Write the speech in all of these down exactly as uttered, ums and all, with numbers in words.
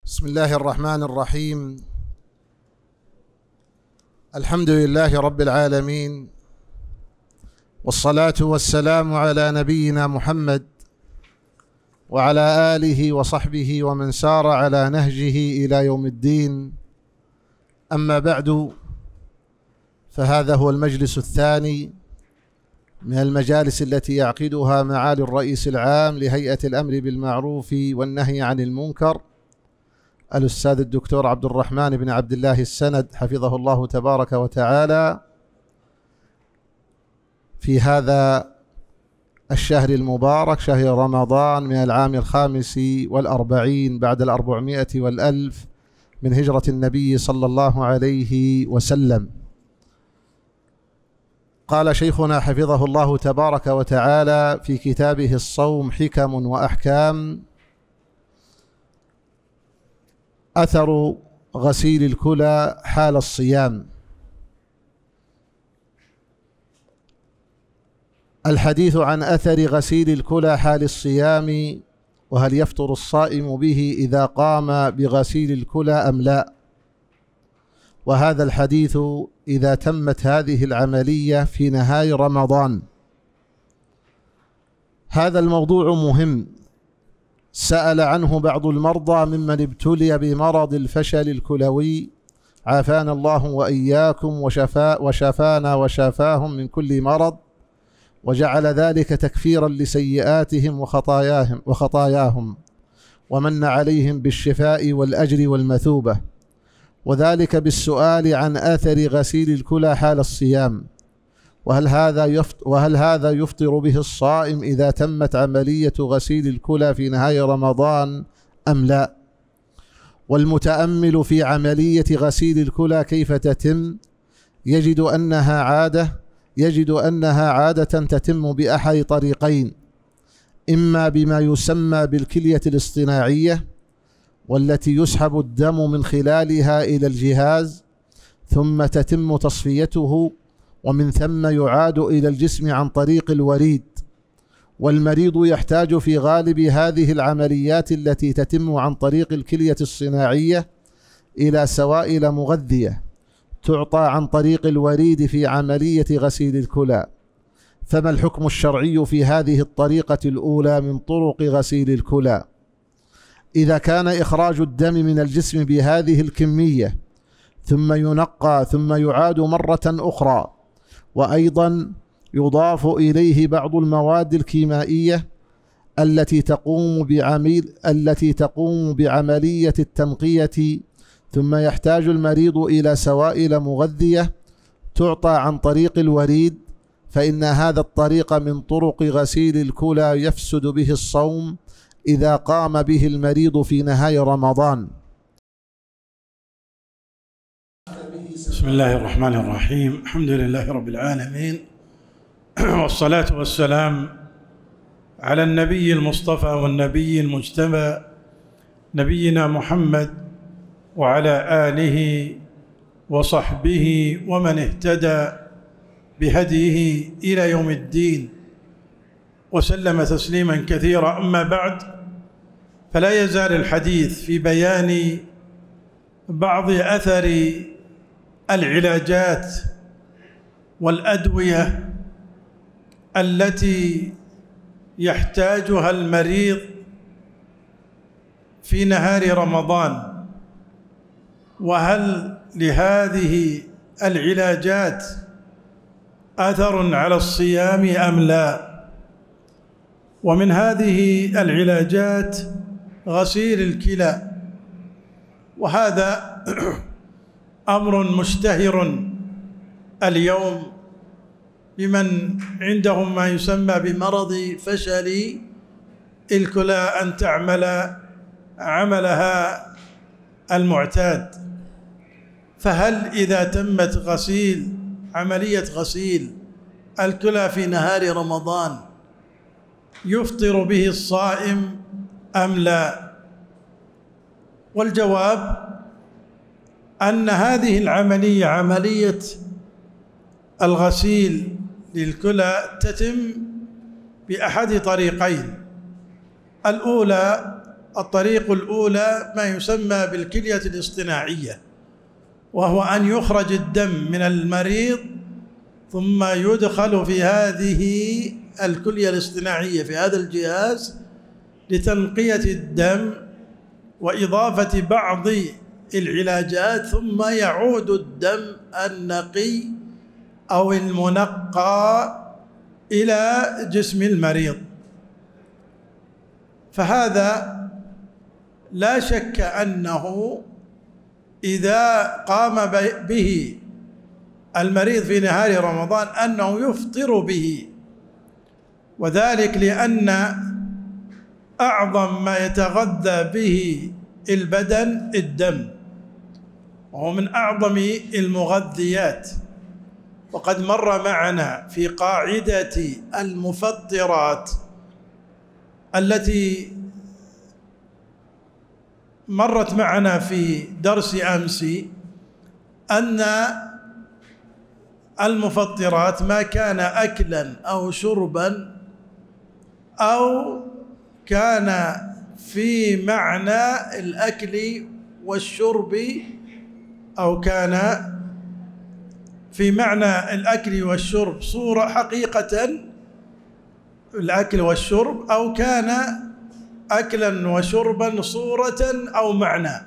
بسم الله الرحمن الرحيم. الحمد لله رب العالمين، والصلاة والسلام على نبينا محمد وعلى آله وصحبه ومن سار على نهجه إلى يوم الدين. أما بعد، فهذا هو المجلس الثاني من المجالس التي يعقدها معالي الرئيس العام لهيئة الأمر بالمعروف والنهي عن المنكر الأستاذ الدكتور عبد الرحمن بن عبد الله السند حفظه الله تبارك وتعالى في هذا الشهر المبارك، شهر رمضان، من العام الخامس والأربعين بعد الأربعمائة والألف من هجرة النبي صلى الله عليه وسلم. قال شيخنا حفظه الله تبارك وتعالى في كتابه الصوم حكم وأحكام: أثر غسيل الكلى حال الصيام. الحديث عن أثر غسيل الكلى حال الصيام، وهل يفطر الصائم به إذا قام بغسيل الكلى أم لا، وهذا الحديث إذا تمت هذه العملية في نهاية رمضان. هذا الموضوع مهم، سأل عنه بعض المرضى ممن ابتلي بمرض الفشل الكلوي، عافانا الله وإياكم وشفا وشفانا وشافاهم من كل مرض، وجعل ذلك تكفيرا لسيئاتهم وخطاياهم وخطاياهم ومن عليهم بالشفاء والأجر والمثوبة، وذلك بالسؤال عن آثر غسيل الكلى حال الصيام، وهل هذا يفطر وهل هذا يفطر به الصائم إذا تمت عملية غسيل الكلى في نهاية رمضان أم لا. والمتأمل في عملية غسيل الكلى كيف تتم يجد أنها عادة يجد أنها عادة تتم بأحد طريقين: إما بما يسمى بالكلية الاصطناعية، والتي يسحب الدم من خلالها إلى الجهاز ثم تتم تصفيته، ومن ثم يعاد إلى الجسم عن طريق الوريد، والمريض يحتاج في غالب هذه العمليات التي تتم عن طريق الكلية الصناعية إلى سوائل مغذية تعطى عن طريق الوريد في عملية غسيل الكلى. فما الحكم الشرعي في هذه الطريقة الأولى من طرق غسيل الكلى؟ إذا كان إخراج الدم من الجسم بهذه الكمية ثم ينقى ثم يعاد مرة أخرى، وأيضا يضاف إليه بعض المواد الكيميائية التي تقوم بعمل التي تقوم بعملية التنقية، ثم يحتاج المريض إلى سوائل مغذية تعطى عن طريق الوريد، فإن هذا الطريق من طرق غسيل الكلى يفسد به الصوم إذا قام به المريض في نهاية رمضان. بسم الله الرحمن الرحيم. الحمد لله رب العالمين، والصلاة والسلام على النبي المصطفى والنبي المجتبى نبينا محمد وعلى آله وصحبه ومن اهتدى بهديه إلى يوم الدين وسلم تسليما كثيرا. أما بعد، فلا يزال الحديث في بيان بعض أثر العلاجات والأدوية التي يحتاجها المريض في نهار رمضان، وهل لهذه العلاجات أثر على الصيام أم لا. ومن هذه العلاجات غسيل الكلى، وهذا أمر مشتهر اليوم بمن عندهم ما يسمى بمرض فشل الكلى أن تعمل عملها المعتاد. فهل إذا تمت غسيل عملية غسيل الكلى في نهار رمضان يفطر به الصائم أم لا؟ والجواب أن هذه العملية، عملية الغسيل للكلى، تتم بأحد طريقين: الأولى الطريق الأولى ما يسمى بالكلية الاصطناعية، وهو أن يخرج الدم من المريض ثم يدخل في هذه الكلية الاصطناعية في هذا الجهاز لتنقية الدم وإضافة بعض العلاجات، ثم يعود الدم النقي أو المنقى إلى جسم المريض. فهذا لا شك أنه إذا قام به المريض في نهار رمضان أنه يفطر به، وذلك لأن أعظم ما يتغذى به البدن الدم، وهو من أعظم المغذيات. وقد مر معنا في قاعدة المفطرات التي مرت معنا في درس أمس أن المفطرات ما كان أكلا أو شربا أو كان في معنى الأكل والشرب أو كان في معنى الأكل والشرب صورة حقيقة الأكل والشرب، أو كان أكلا وشربا صورة أو معنى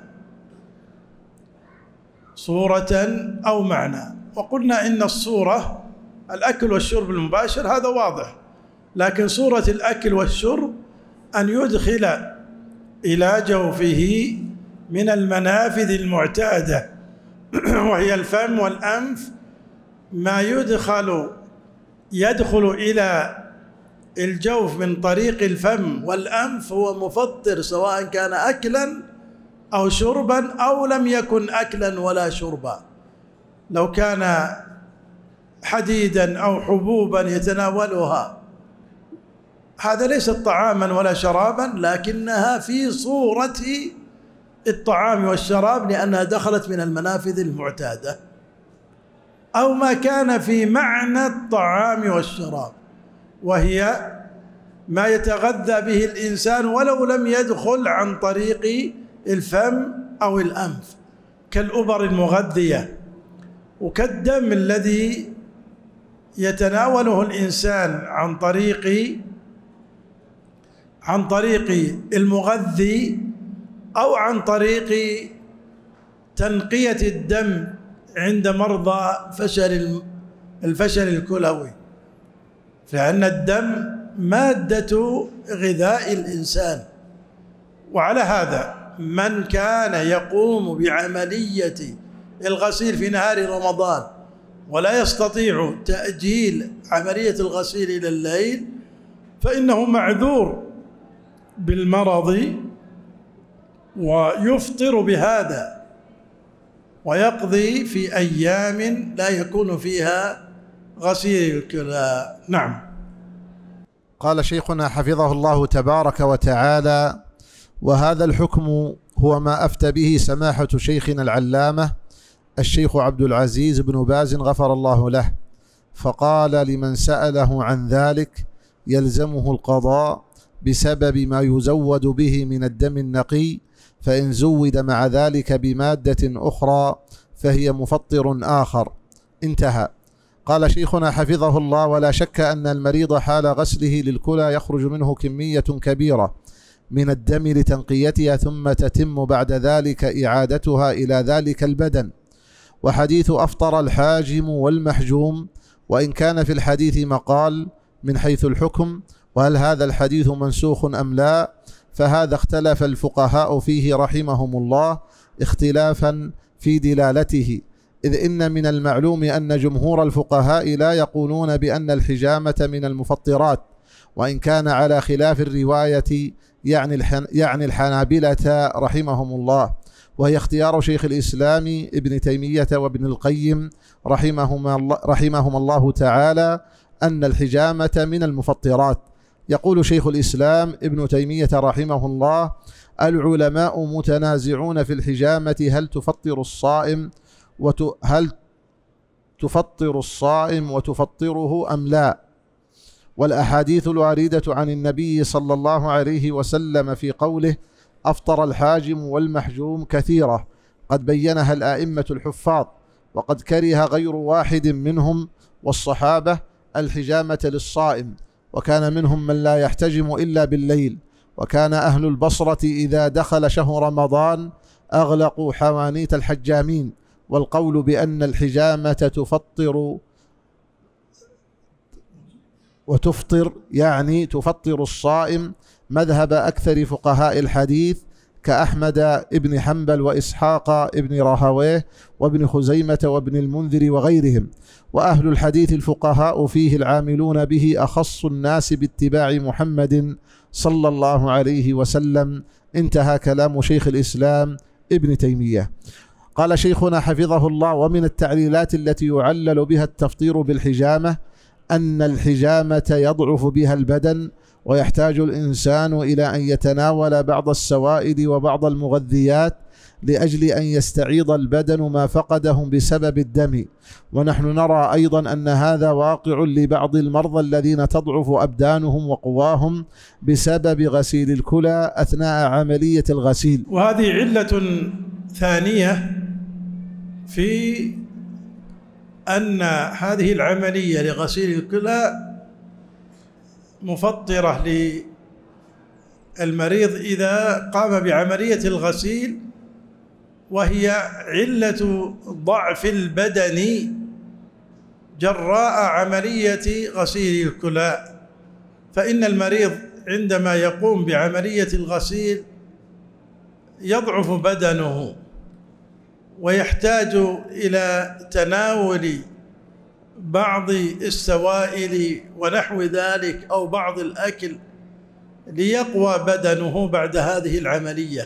صورة أو معنى. وقلنا إن الصورة الأكل والشرب المباشر هذا واضح، لكن صورة الأكل والشرب أن يدخل إلى جوفه من المنافذ المعتادة وهي الفم والأنف ما يدخل يدخل إلى الجوف من طريق الفم والأنف هو مفطر، سواء كان أكلا أو شربا أو لم يكن أكلا ولا شربا. لو كان حديدا أو حبوبا يتناولها هذا ليست طعاما ولا شرابا، لكنها في صورة الطعام والشراب لأنها دخلت من المنافذ المعتادة، أو ما كان في معنى الطعام والشراب وهي ما يتغذى به الإنسان ولو لم يدخل عن طريق الفم أو الأنف، كالأبر المغذية وكالدم الذي يتناوله الإنسان عن طريق عن طريق المغذي أو عن طريق تنقية الدم عند مرضى فشل الفشل الكلوي، لأن الدم مادة غذاء الإنسان. وعلى هذا من كان يقوم بعملية الغسيل في نهار رمضان ولا يستطيع تأجيل عملية الغسيل إلى الليل فإنه معذور بالمرض ويفطر بهذا ويقضي في أيام لا يكون فيها غسيل الكلى. نعم. قال شيخنا حفظه الله تبارك وتعالى: وهذا الحكم هو ما أفتى به سماحة شيخنا العلامة الشيخ عبد العزيز بن باز غفر الله له، فقال لمن سأله عن ذلك يلزمه القضاء بسبب ما يزود به من الدم النقي، فإن زود مع ذلك بمادة أخرى فهي مفطر آخر. انتهى. قال شيخنا حفظه الله: ولا شك أن المريض حال غسله للكلى يخرج منه كمية كبيرة من الدم لتنقيتها، ثم تتم بعد ذلك إعادتها إلى ذلك البدن. وحديث أفطر الحاجم والمحجوم، وإن كان في الحديث مقال من حيث الحكم، وهل هذا الحديث منسوخ أم لا، فهذا اختلف الفقهاء فيه رحمهم الله اختلافا في دلالته، إذ إن من المعلوم أن جمهور الفقهاء لا يقولون بأن الحجامة من المفطرات، وإن كان على خلاف الرواية يعني الحن يعني الحنابلة رحمهم الله، وهي اختيار شيخ الإسلام ابن تيمية وابن القيم رحمهما الله, رحمهم الله تعالى أن الحجامة من المفطرات. يقول شيخ الإسلام ابن تيمية رحمه الله: العلماء متنازعون في الحجامة هل تفطر الصائم وت... هل تفطر الصائم وتفطره أم لا، والأحاديث الواردة عن النبي صلى الله عليه وسلم في قوله أفطر الحاجم والمحجوم كثيرة قد بينها الآئمة الحفاظ، وقد كره غير واحد منهم والصحابة الحجامة للصائم، وكان منهم من لا يحتجم إلا بالليل. وكان أهل البصرة إذا دخل شهر رمضان أغلقوا حوانيت الحجامين، والقول بأن الحجامة تفطر وتفطر يعني تفطر الصائم مذهب أكثر فقهاء الحديث كأحمد ابن حنبل وإسحاق ابن راهويه وابن خزيمة وابن المنذر وغيرهم. وأهل الحديث الفقهاء فيه العاملون به أخص الناس باتباع محمد صلى الله عليه وسلم. انتهى كلام شيخ الإسلام ابن تيمية. قال شيخنا حفظه الله: ومن التعليلات التي يعلل بها التفطير بالحجامة أن الحجامة يضعف بها البدن، ويحتاج الإنسان إلى أن يتناول بعض السوائل وبعض المغذيات لأجل أن يستعيض البدن ما فقده بسبب الدم. ونحن نرى أيضا أن هذا واقع لبعض المرضى الذين تضعف أبدانهم وقواهم بسبب غسيل الكلى أثناء عملية الغسيل. وهذه علة ثانية في أن هذه العملية لغسيل الكلى مفطرة للمريض إذا قام بعملية الغسيل، وهي علة ضعف البدن جراء عملية غسيل الكلى. فإن المريض عندما يقوم بعملية الغسيل يضعف بدنه ويحتاج إلى تناول بعض السوائل ونحو ذلك أو بعض الأكل ليقوى بدنه بعد هذه العملية.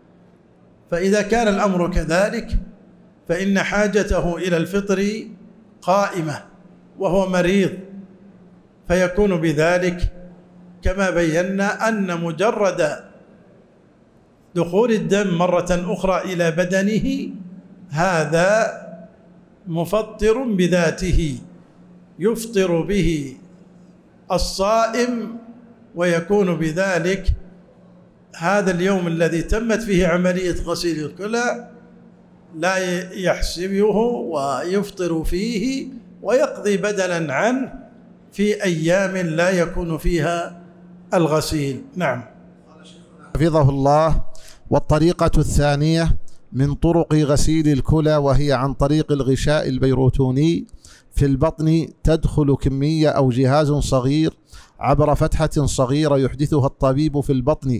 فإذا كان الأمر كذلك فإن حاجته إلى الفطر قائمة وهو مريض، فيكون بذلك كما بينا أن مجرد دخول الدم مرة أخرى إلى بدنه هذا مفطر بذاته يفطر به الصائم، ويكون بذلك هذا اليوم الذي تمت فيه عملية غسيل الكلى لا يحسبه ويفطر فيه ويقضي بدلا عنه في أيام لا يكون فيها الغسيل. نعم. حفظه الله. والطريقة الثانية من طرق غسيل الكلى وهي عن طريق الغشاء البيروتوني في البطن، تدخل كمية أو جهاز صغير عبر فتحة صغيرة يحدثها الطبيب في البطن،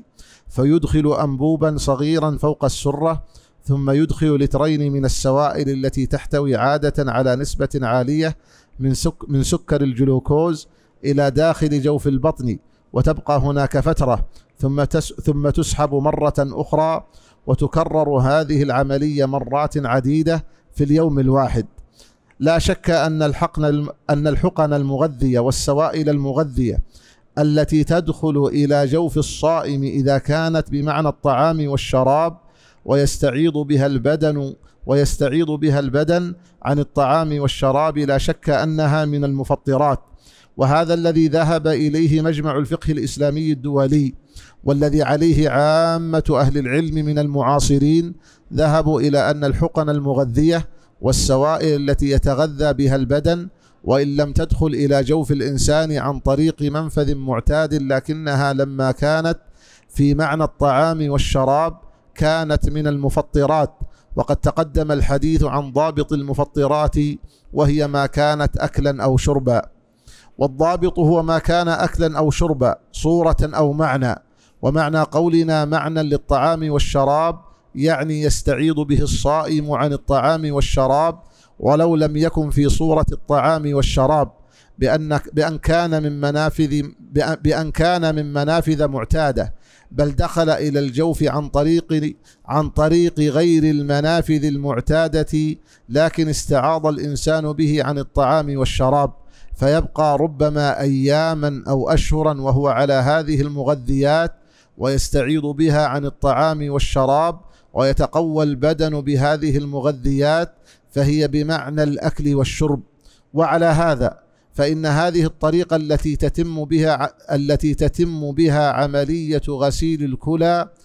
فيدخل أنبوبا صغيرا فوق السرة، ثم يدخل لترين من السوائل التي تحتوي عادة على نسبة عالية من, سك من سكر الجلوكوز إلى داخل جوف البطن، وتبقى هناك فترة ثم, تس ثم تسحب مرة أخرى، وتكرر هذه العملية مرات عديدة في اليوم الواحد. لا شك أن الحقن أن الحقن المغذية والسوائل المغذية التي تدخل إلى جوف الصائم إذا كانت بمعنى الطعام والشراب ويستعيض بها البدن ويستعيض بها البدن عن الطعام والشراب، لا شك أنها من المفطرات. وهذا الذي ذهب إليه مجمع الفقه الإسلامي الدولي، والذي عليه عامة أهل العلم من المعاصرين، ذهبوا إلى أن الحقن المغذية والسوائل التي يتغذى بها البدن وإن لم تدخل إلى جوف الإنسان عن طريق منفذ معتاد، لكنها لما كانت في معنى الطعام والشراب كانت من المفطرات. وقد تقدم الحديث عن ضابط المفطرات وهي ما كانت أكلا أو شربا، والضابط هو ما كان أكلا أو شربا صورة أو معنى. ومعنى قولنا معنى للطعام والشراب يعني يستعيض به الصائم عن الطعام والشراب ولو لم يكن في صورة الطعام والشراب، بأن بأن كان من منافذ بأن كان من منافذ معتادة، بل دخل إلى الجوف عن طريق عن طريق غير المنافذ المعتادة، لكن استعاض الإنسان به عن الطعام والشراب، فيبقى ربما أياما أو أشهرا وهو على هذه المغذيات ويستعيض بها عن الطعام والشراب، ويتقوى البدن بهذه المغذيات، فهي بمعنى الأكل والشرب. وعلى هذا فإن هذه الطريقة التي تتم بها التي تتم بها عملية غسيل الكلى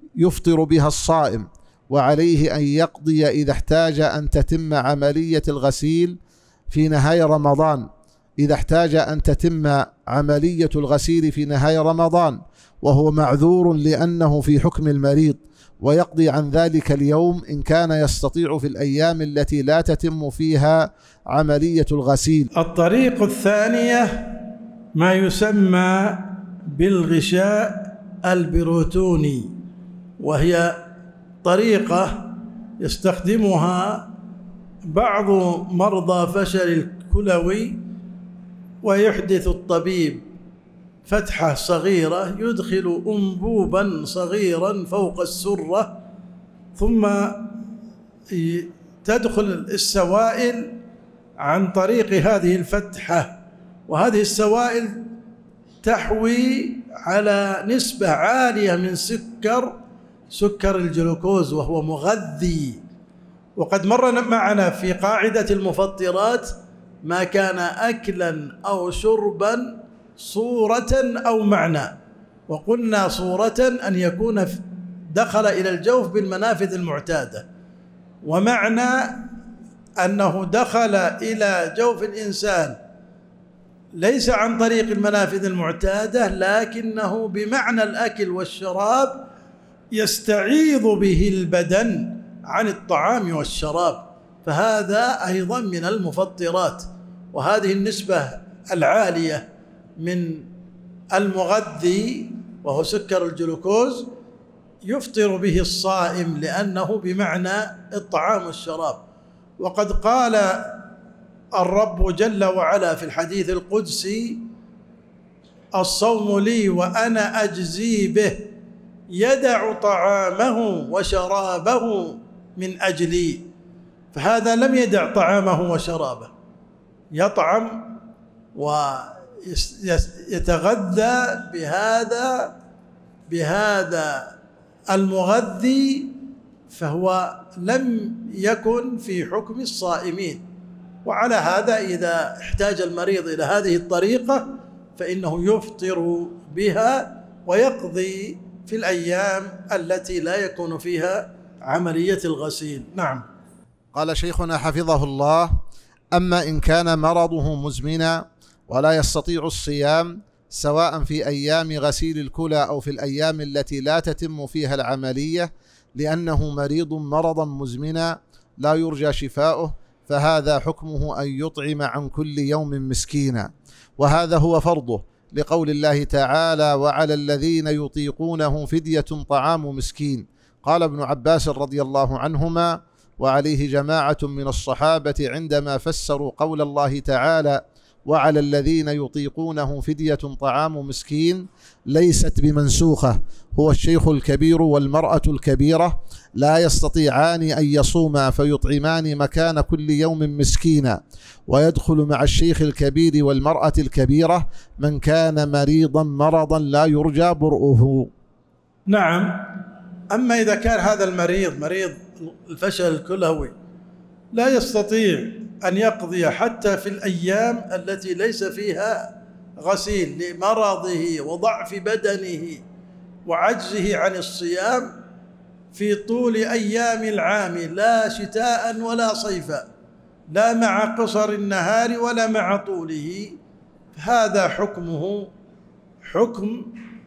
يفطر بها الصائم، وعليه أن يقضي إذا احتاج أن تتم عملية الغسيل في نهاية رمضان إذا احتاج أن تتم عملية الغسيل في نهاية رمضان وهو معذور لأنه في حكم المريض، ويقضي عن ذلك اليوم إن كان يستطيع في الأيام التي لا تتم فيها عملية الغسيل. الطريقة الثانية ما يسمى بالغشاء البروتوني، وهي طريقة يستخدمها بعض مرضى فشل الكلوي، ويحدث الطبيب فتحة صغيرة يدخل أنبوبا صغيرا فوق السرة، ثم تدخل السوائل عن طريق هذه الفتحة، وهذه السوائل تحوي على نسبة عالية من سكر سكر الجلوكوز وهو مغذي. وقد مر معنا في قاعدة المفطرات ما كان أكلا أو شربا صورة أو معنى، وقلنا صورة أن يكون دخل إلى الجوف بالمنافذ المعتادة، ومعنى أنه دخل إلى جوف الإنسان ليس عن طريق المنافذ المعتادة، لكنه بمعنى الأكل والشراب يستعيض به البدن عن الطعام والشراب، فهذا أيضا من المفطرات. وهذه النسبة العالية من المغذي وهو سكر الجلوكوز يفطر به الصائم لأنه بمعنى الطعام والشراب. وقد قال الرب جل وعلا في الحديث القدسي: الصوم لي وأنا أجزي به، يدع طعامه وشرابه من أجلي. فهذا لم يدع طعامه وشرابه، يطعم ويتغذى بهذا بهذا المغذي، فهو لم يكن في حكم الصائمين. وعلى هذا إذا احتاج المريض إلى هذه الطريقة فإنه يفطر بها ويقضي في الأيام التي لا يكون فيها عملية الغسيل. نعم. قال شيخنا حفظه الله: أما إن كان مرضه مزمنا ولا يستطيع الصيام سواء في أيام غسيل الكلى أو في الأيام التي لا تتم فيها العملية لأنه مريض مرضا مزمنا لا يرجى شفاؤه، فهذا حكمه أن يطعم عن كل يوم مسكينا، وهذا هو فرضه، لقول الله تعالى: وعلى الذين يطيقونه فدية طعام مسكين. قال ابن عباس رضي الله عنهما وعليه جماعة من الصحابة عندما فسروا قول الله تعالى: وعلى الذين يطيقونه فدية طعام مسكين، ليست بمنسوخة، هو الشيخ الكبير والمرأة الكبيرة لا يستطيعان أن يصوما فيطعمان مكان كل يوم مسكينا، ويدخل مع الشيخ الكبير والمرأة الكبيرة من كان مريضا مرضا لا يرجى برؤه. نعم. أما إذا كان هذا المريض مريض الفشل الكلوي لا يستطيع أن يقضي حتى في الأيام التي ليس فيها غسيل لمرضه وضعف بدنه وعجزه عن الصيام في طول أيام العام، لا شتاء ولا صيفا، لا مع قصر النهار ولا مع طوله، هذا حكمه حكم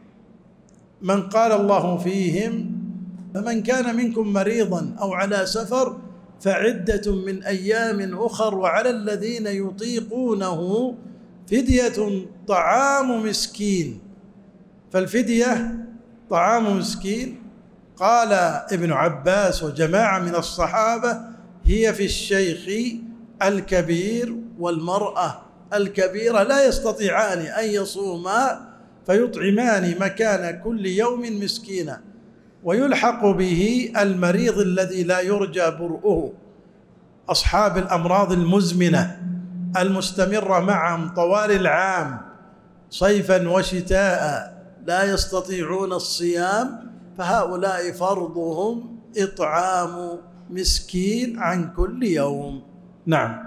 من قال الله فيهم: فمن كان منكم مريضا أو على سفر فعدة من أيام أخر وعلى الذين يطيقونه فدية طعام مسكين. فالفدية طعام مسكين، قال ابن عباس وجماعة من الصحابة: هي في الشيخ الكبير والمرأة الكبيرة لا يستطيعان أن يصوما فيطعمان مكان كل يوم مسكينا، ويلحق به المريض الذي لا يرجى برؤه، أصحاب الأمراض المزمنة المستمرة معهم طوال العام صيفا وشتاء لا يستطيعون الصيام، فهؤلاء فرضهم إطعام مسكين عن كل يوم. نعم.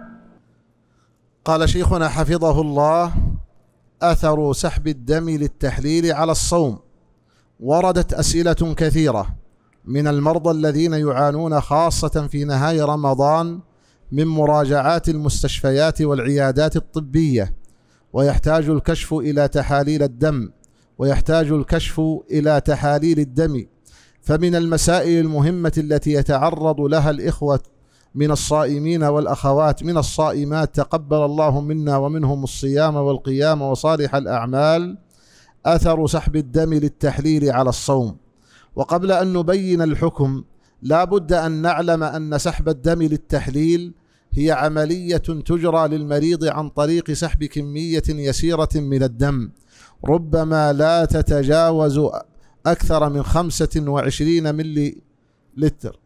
قال شيخنا حفظه الله: أثر سحب الدم للتحليل على الصوم، وردت أسئلة كثيرة من المرضى الذين يعانون خاصة في نهاية رمضان من مراجعات المستشفيات والعيادات الطبية، ويحتاج الكشف إلى تحاليل الدم ويحتاج الكشف إلى تحاليل الدم. فمن المسائل المهمة التي يتعرض لها الإخوة من الصائمين والأخوات من الصائمات تقبل الله منا ومنهم الصيام والقيام وصالح الأعمال أثر سحب الدم للتحليل على الصوم. وقبل أن نبين الحكم لا بد أن نعلم أن سحب الدم للتحليل هي عملية تجرى للمريض عن طريق سحب كمية يسيرة من الدم، ربما لا تتجاوز أكثر من خمسة وعشرين ملي لتر،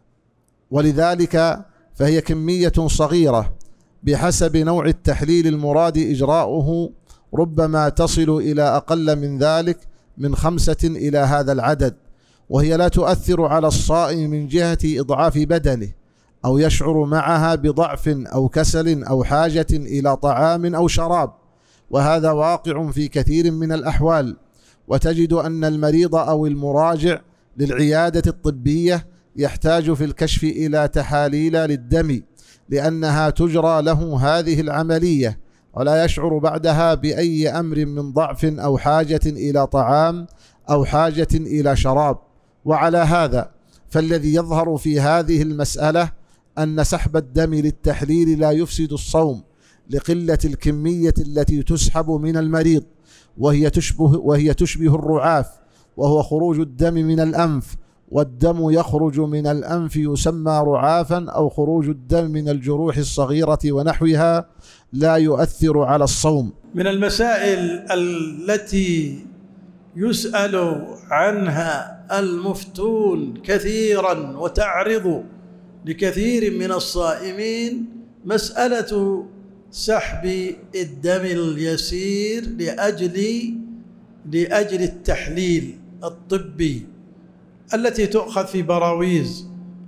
ولذلك فهي كمية صغيرة بحسب نوع التحليل المراد إجراؤه، ربما تصل إلى أقل من ذلك من خمسة إلى هذا العدد، وهي لا تؤثر على الصائم من جهة إضعاف بدنه أو يشعر معها بضعف أو كسل أو حاجة إلى طعام أو شراب، وهذا واقع في كثير من الأحوال. وتجد أن المريض أو المراجع للعيادة الطبية يحتاج في الكشف إلى تحاليل للدم لأنها تجرى له هذه العملية، ولا يشعر بعدها بأي أمر من ضعف أو حاجة إلى طعام أو حاجة إلى شراب. وعلى هذا فالذي يظهر في هذه المسألة أن سحب الدم للتحليل لا يفسد الصوم لقلة الكمية التي تسحب من المريض، وهي تشبه, وهي تشبه الرعاف، وهو خروج الدم من الأنف، والدم يخرج من الأنف يسمى رعافا، أو خروج الدم من الجروح الصغيرة ونحوها لا يؤثر على الصوم. من المسائل التي يسأل عنها المفتون كثيرا وتعرض لكثير من الصائمين مسألة سحب الدم اليسير لأجل لأجل التحليل الطبي التي تؤخذ في براويز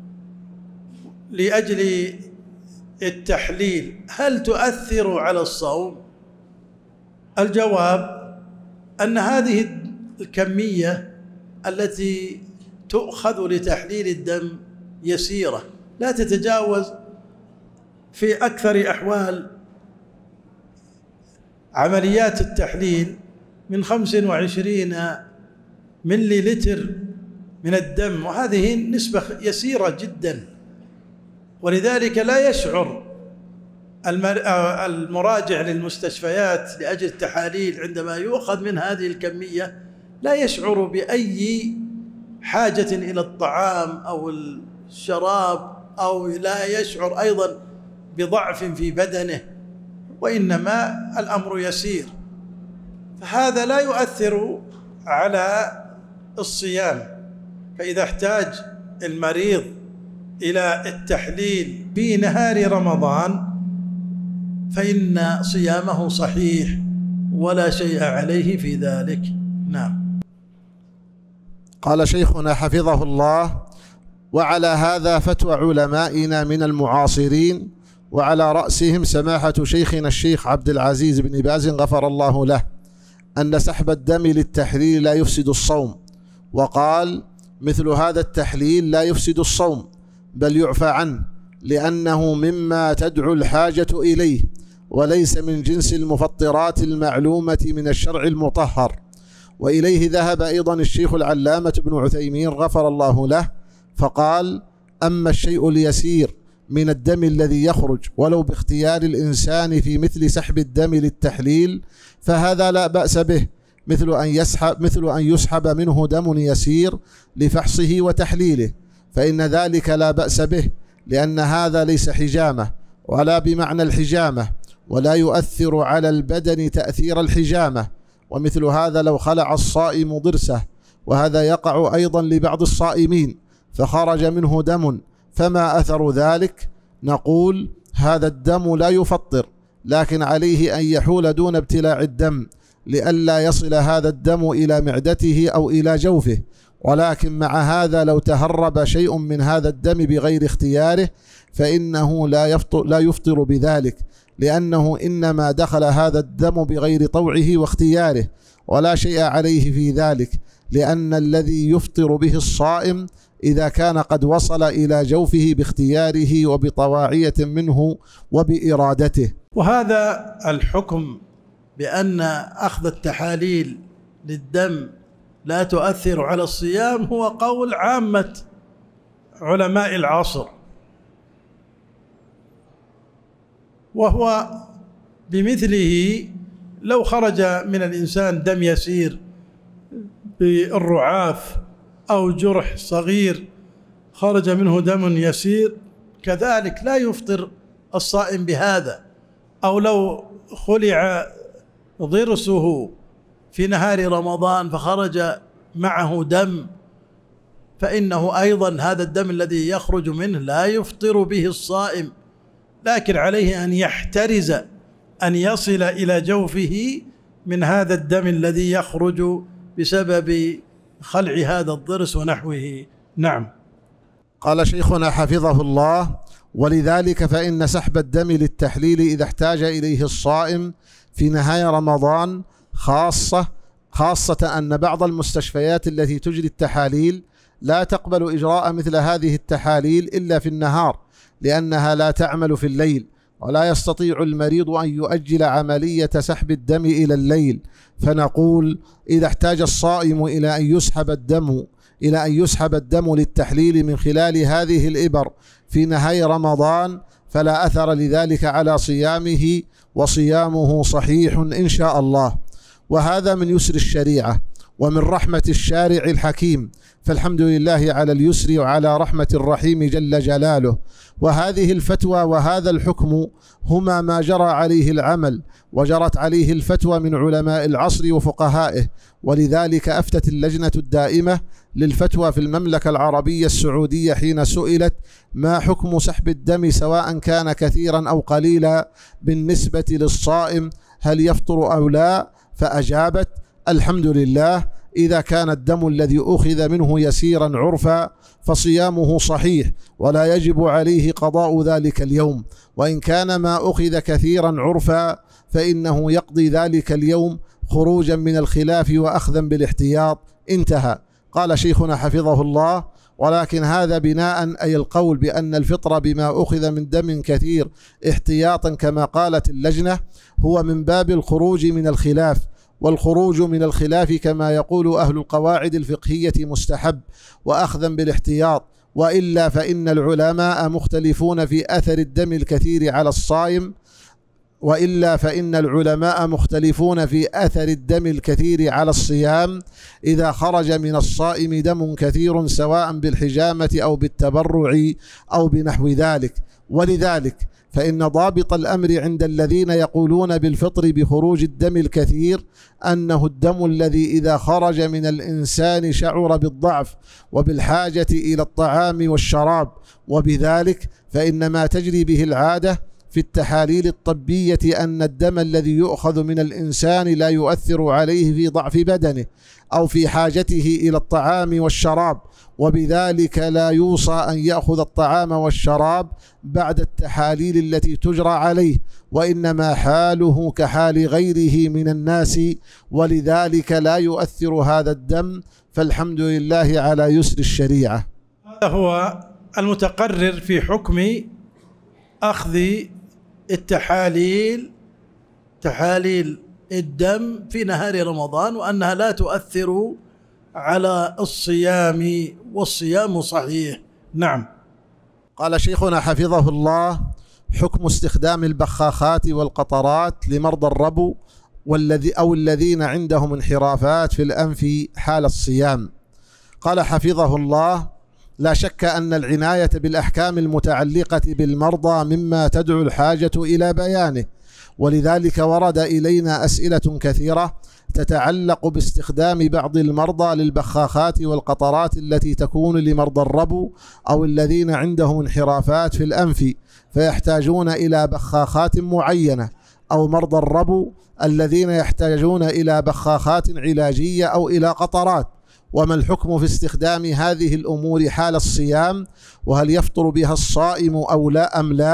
لأجل التحليل، هل تؤثر على الصوم؟ الجواب أن هذه الكمية التي تؤخذ لتحليل الدم يسيرة، لا تتجاوز في أكثر أحوال عمليات التحليل من خمس وعشرين ملي لتر من الدم، وهذه نسبة يسيرة جدا، ولذلك لا يشعر المراجع للمستشفيات لأجل التحاليل عندما يؤخذ من هذه الكمية لا يشعر بأي حاجة إلى الطعام أو الشراب، أو لا يشعر أيضا بضعف في بدنه، وإنما الأمر يسير، فهذا لا يؤثر على الصيام. فإذا احتاج المريض إلى التحليل في نهار رمضان فإن صيامه صحيح ولا شيء عليه في ذلك. نعم. قال شيخنا حفظه الله: وعلى هذا فتوى علمائنا من المعاصرين، وعلى رأسهم سماحة شيخنا الشيخ عبد العزيز بن باز غفر الله له، أن سحب الدم للتحليل لا يفسد الصوم، وقال: مثل هذا التحليل لا يفسد الصوم بل يعفى عنه، لأنه مما تدعو الحاجة إليه، وليس من جنس المفطرات المعلومة من الشرع المطهر. وإليه ذهب أيضا الشيخ العلامة ابن عثيمين غفر الله له، فقال: أما الشيء اليسير من الدم الذي يخرج ولو باختيار الإنسان في مثل سحب الدم للتحليل فهذا لا بأس به، مثل أن يسحب, مثل أن يسحب منه دم يسير لفحصه وتحليله، فإن ذلك لا بأس به، لأن هذا ليس حجامة ولا بمعنى الحجامة، ولا يؤثر على البدن تأثير الحجامة. ومثل هذا لو خلع الصائم ضرسه، وهذا يقع أيضا لبعض الصائمين، فخرج منه دم، فما أثر ذلك؟ نقول: هذا الدم لا يفطر، لكن عليه أن يحول دون ابتلاع الدم لئلا يصل هذا الدم إلى معدته أو إلى جوفه. ولكن مع هذا لو تهرب شيء من هذا الدم بغير اختياره فإنه لا يفطر, لا يفطر بذلك، لأنه إنما دخل هذا الدم بغير طوعه واختياره، ولا شيء عليه في ذلك، لأن الذي يفطر به الصائم إذا كان قد وصل إلى جوفه باختياره وبطواعية منه وبإرادته. وهذا الحكم بأن أخذ التحاليل للدم لا تؤثر على الصيام هو قول عامة علماء العصر، وهو بمثله لو خرج من الإنسان دم يسير بالرعاف أو جرح صغير خرج منه دم يسير كذلك لا يفطر الصائم بهذا، أو لو خلع ضرسه في نهار رمضان فخرج معه دم فإنه أيضا هذا الدم الذي يخرج منه لا يفطر به الصائم، لكن عليه أن يحترز أن يصل إلى جوفه من هذا الدم الذي يخرج بسبب خلع هذا الضرس ونحوه. نعم. قال شيخنا حفظه الله: ولذلك فإن سحب الدم للتحليل إذا احتاج إليه الصائم في نهاية رمضان خاصة خاصة أن بعض المستشفيات التي تجري التحاليل لا تقبل إجراء مثل هذه التحاليل إلا في النهار، لأنها لا تعمل في الليل، ولا يستطيع المريض أن يؤجل عملية سحب الدم إلى الليل. فنقول إذا احتاج الصائم إلى أن يسحب الدم إلى أن يسحب الدم للتحليل من خلال هذه الإبر في نهاية رمضان فلا أثر لذلك على صيامه، وصيامه صحيح إن شاء الله. وهذا من يسر الشريعة ومن رحمة الشارع الحكيم، فالحمد لله على اليسر وعلى رحمة الرحيم جل جلاله. وهذه الفتوى وهذا الحكم هما ما جرى عليه العمل وجرت عليه الفتوى من علماء العصر وفقهائه، ولذلك أفتت اللجنة الدائمة للفتوى في المملكة العربية السعودية حين سئلت ما حكم سحب الدم سواء كان كثيرا أو قليلا بالنسبة للصائم، هل يفطر أو لا؟ فأجابت: الحمد لله، إذا كان الدم الذي أخذ منه يسيرا عرفا فصيامه صحيح ولا يجب عليه قضاء ذلك اليوم، وإن كان ما أخذ كثيرا عرفا فإنه يقضي ذلك اليوم خروجا من الخلاف وأخذا بالاحتياط. انتهى. قال شيخنا حفظه الله: ولكن هذا بناء أي القول بأن الفطر بما أخذ من دم كثير احتياطا كما قالت اللجنة هو من باب الخروج من الخلاف، والخروج من الخلاف كما يقول أهل القواعد الفقهية مستحب وأخذا بالاحتياط، وإلا فإن العلماء مختلفون في أثر الدم الكثير على الصائم وإلا فإن العلماء مختلفون في أثر الدم الكثير على الصيام إذا خرج من الصائم دم كثير سواء بالحجامة أو بالتبرع أو بنحو ذلك. ولذلك فإن ضابط الأمر عند الذين يقولون بالفطر بخروج الدم الكثير أنه الدم الذي إذا خرج من الإنسان شعر بالضعف وبالحاجة إلى الطعام والشراب، وبذلك فإن ما تجري به العادة في التحاليل الطبية أن الدم الذي يؤخذ من الإنسان لا يؤثر عليه في ضعف بدنه أو في حاجته إلى الطعام والشراب، وبذلك لا يوصى أن يأخذ الطعام والشراب بعد التحاليل التي تجرى عليه، وإنما حاله كحال غيره من الناس، ولذلك لا يؤثر هذا الدم، فالحمد لله على يسر الشريعة. هذا هو المتقرر في حكم أخذ التحاليل تحاليل الدم في نهار رمضان، وأنها لا تؤثر على الصيام والصيام صحيح. نعم. قال شيخنا حفظه الله: حكم استخدام البخاخات والقطرات لمرضى الربو والذي أو الذين عندهم انحرافات في الأنف حال الصيام. قال حفظه الله: لا شك أن العناية بالأحكام المتعلقة بالمرضى مما تدعو الحاجة إلى بيانه، ولذلك ورد إلينا أسئلة كثيرة تتعلق باستخدام بعض المرضى للبخاخات والقطرات التي تكون لمرضى الربو أو الذين عندهم انحرافات في الأنف فيحتاجون إلى بخاخات معينة، أو مرضى الربو الذين يحتاجون إلى بخاخات علاجية أو إلى قطرات. وما الحكم في استخدام هذه الأمور حال الصيام؟ وهل يفطر بها الصائم أو لا أم لا؟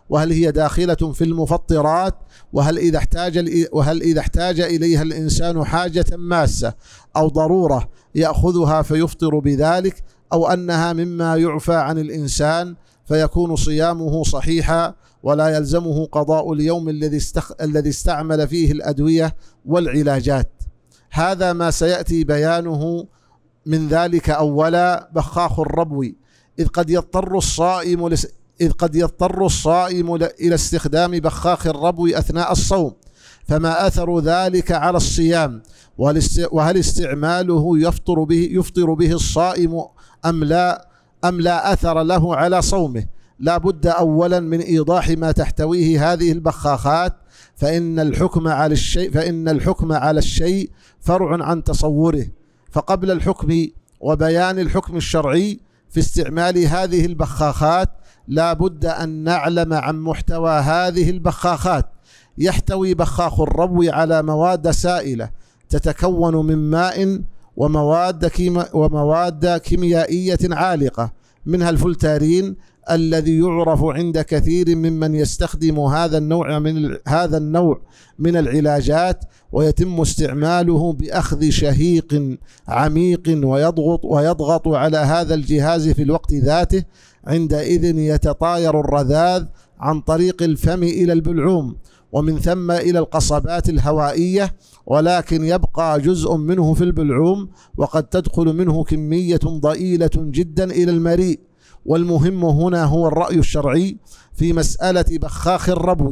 وهل هي داخلة في المفطرات، وهل إذا احتاج وهل إذا احتاج إليها الإنسان حاجة ماسة أو ضرورة يأخذها فيفطر بذلك، أو أنها مما يعفى عن الإنسان فيكون صيامه صحيحا ولا يلزمه قضاء اليوم الذي استخ... الذي استعمل فيه الأدوية والعلاجات. هذا ما سيأتي بيانه. من ذلك أولا بخاخ الربو، إذ قد يضطر الصائم لس... إذ قد يضطر الصائم ل... إلى استخدام بخاخ الربو أثناء الصوم، فما أثر ذلك على الصيام؟ والاست... وهل استعماله يفطر به يفطر به الصائم أم لا أم لا أثر له على صومه؟ لا بد أولا من إيضاح ما تحتويه هذه البخاخات، فإن الحكم على الشيء فإن الحكم على الشيء فرع عن تصوره. فقبل الحكم وبيان الحكم الشرعي في استعمال هذه البخاخات لا بد أن نعلم عن محتوى هذه البخاخات. يحتوي بخاخ الربو على مواد سائلة تتكون من ماء ومواد كيما ومواد كيميائية عالقة، منها الفلتارين الذي يعرف عند كثير ممن يستخدم هذا النوع من هذا النوع من العلاجات، ويتم استعماله بأخذ شهيق عميق ويضغط ويضغط على هذا الجهاز في الوقت ذاته. عندئذ يتطاير الرذاذ عن طريق الفم إلى البلعوم ومن ثم إلى القصبات الهوائية، ولكن يبقى جزء منه في البلعوم، وقد تدخل منه كمية ضئيلة جدا إلى المريء. والمهم هنا هو الرأي الشرعي في مسألة بخاخ الربو.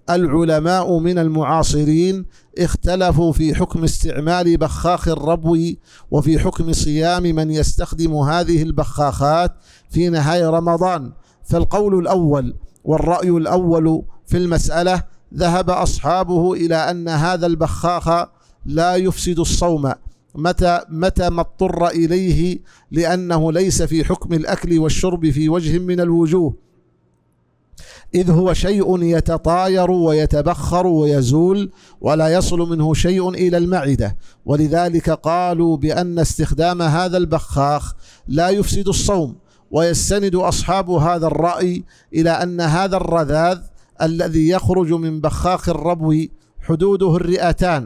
العلماء من المعاصرين اختلفوا في حكم استعمال بخاخ الربو وفي حكم صيام من يستخدم هذه البخاخات في نهاية رمضان. فالقول الأول والرأي الأول في المسألة ذهب أصحابه إلى أن هذا البخاخ لا يفسد الصوم متى متى ما اضطر إليه، لأنه ليس في حكم الأكل والشرب في وجه من الوجوه، إذ هو شيء يتطاير ويتبخر ويزول ولا يصل منه شيء إلى المعدة. ولذلك قالوا بأن استخدام هذا البخاخ لا يفسد الصوم. ويستند أصحاب هذا الرأي إلى أن هذا الرذاذ الذي يخرج من بخاخ الربو حدوده الرئتان،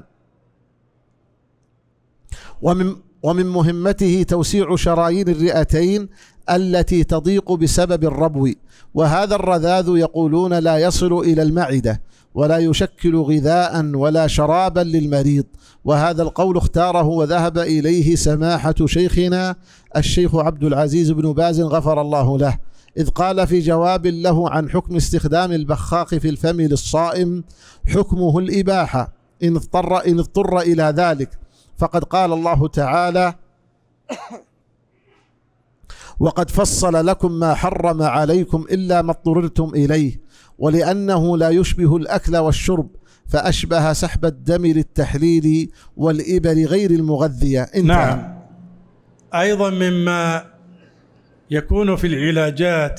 ومن ومن مهمته توسيع شرايين الرئتين التي تضيق بسبب الربو. وهذا الرذاذ يقولون لا يصل إلى المعدة ولا يشكل غذاء ولا شرابا للمريض. وهذا القول اختاره وذهب إليه سماحة شيخنا الشيخ عبد العزيز بن باز غفر الله له، إذ قال في جواب له عن حكم استخدام البخاخ في الفم للصائم: حكمه الإباحة إن اضطر إن اضطر إلى ذلك، فقد قال الله تعالى: وقد فصل لكم ما حرم عليكم إلا ما اضطررتم إليه. ولأنه لا يشبه الأكل والشرب فأشبه سحب الدم للتحليل والإبر غير المغذية. نعم. أيضا مما يكون في العلاجات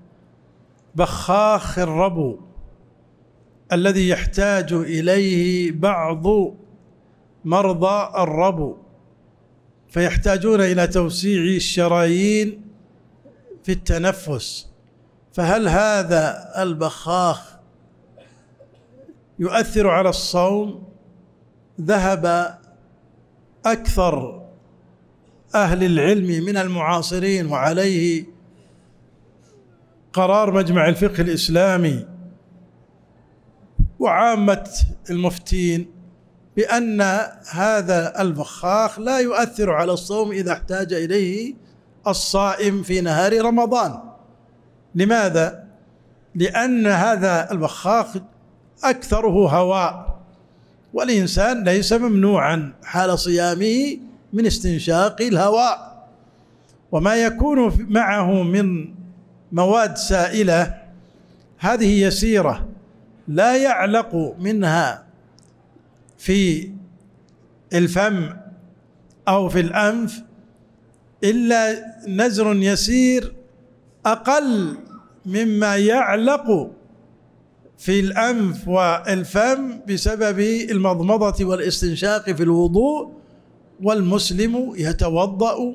بخاخ الربو الذي يحتاج إليه بعض مرضى الربو، فيحتاجون إلى توسيع الشرايين في التنفس. فهل هذا البخاخ يؤثر على الصوم؟ ذهب أكثر أهل العلم من المعاصرين، وعليه قرار مجمع الفقه الإسلامي وعامة المفتين، بأن هذا البخاخ لا يؤثر على الصوم إذا احتاج إليه الصائم في نهار رمضان. لماذا؟ لأن هذا البخاخ أكثره هواء، والإنسان ليس ممنوعا حال صيامه من استنشاق الهواء، وما يكون معه من مواد سائلة هذه يسيرة لا يعلق منها في الفم أو في الأنف إلا نزر يسير أقل مما يعلق في الأنف والفم بسبب المضمضة والاستنشاق في الوضوء. والمسلم يتوضأ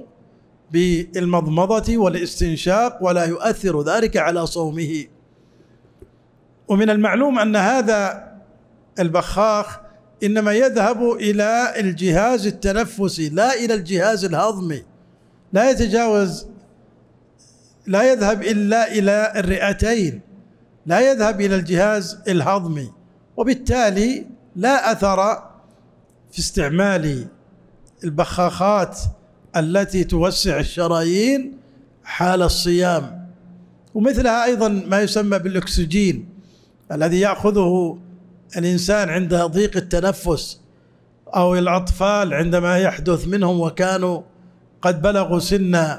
بالمضمضة والاستنشاق ولا يؤثر ذلك على صومه. ومن المعلوم أن هذا البخاخ إنما يذهب إلى الجهاز التنفسي لا إلى الجهاز الهضمي، لا يتجاوز، لا يذهب إلا إلى الرئتين، لا يذهب إلى الجهاز الهضمي، وبالتالي لا أثر في استعمال البخاخات التي توسع الشرايين حال الصيام. ومثلها أيضا ما يسمى بالأكسجين الذي يأخذه الإنسان عند ضيق التنفس، أو الأطفال عندما يحدث منهم وكانوا قد بلغوا سن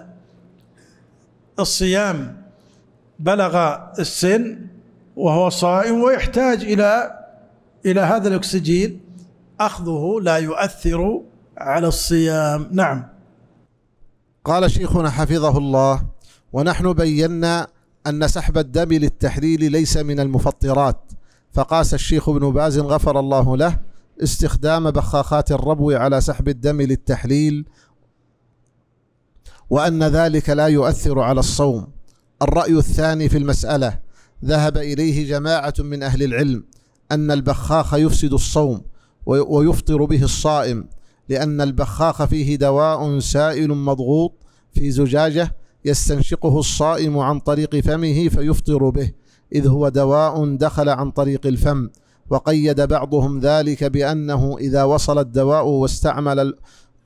الصيام، بلغ السن وهو صائم ويحتاج إلى إلى هذا الأكسجين، أخذه لا يؤثر على الصيام. نعم. قال شيخنا حفظه الله: ونحن بينا أن سحب الدم للتحليل ليس من المفطرات، فقاس الشيخ ابن باز غفر الله له استخدام بخاخات الربو على سحب الدم للتحليل، وأن ذلك لا يؤثر على الصوم. الرأي الثاني في المسألة ذهب إليه جماعة من أهل العلم أن البخاخ يفسد الصوم ويفطر به الصائم، لأن البخاخ فيه دواء سائل مضغوط في زجاجة يستنشقه الصائم عن طريق فمه فيفطر به، إذ هو دواء دخل عن طريق الفم. وقيد بعضهم ذلك بأنه إذا وصل الدواء واستعمل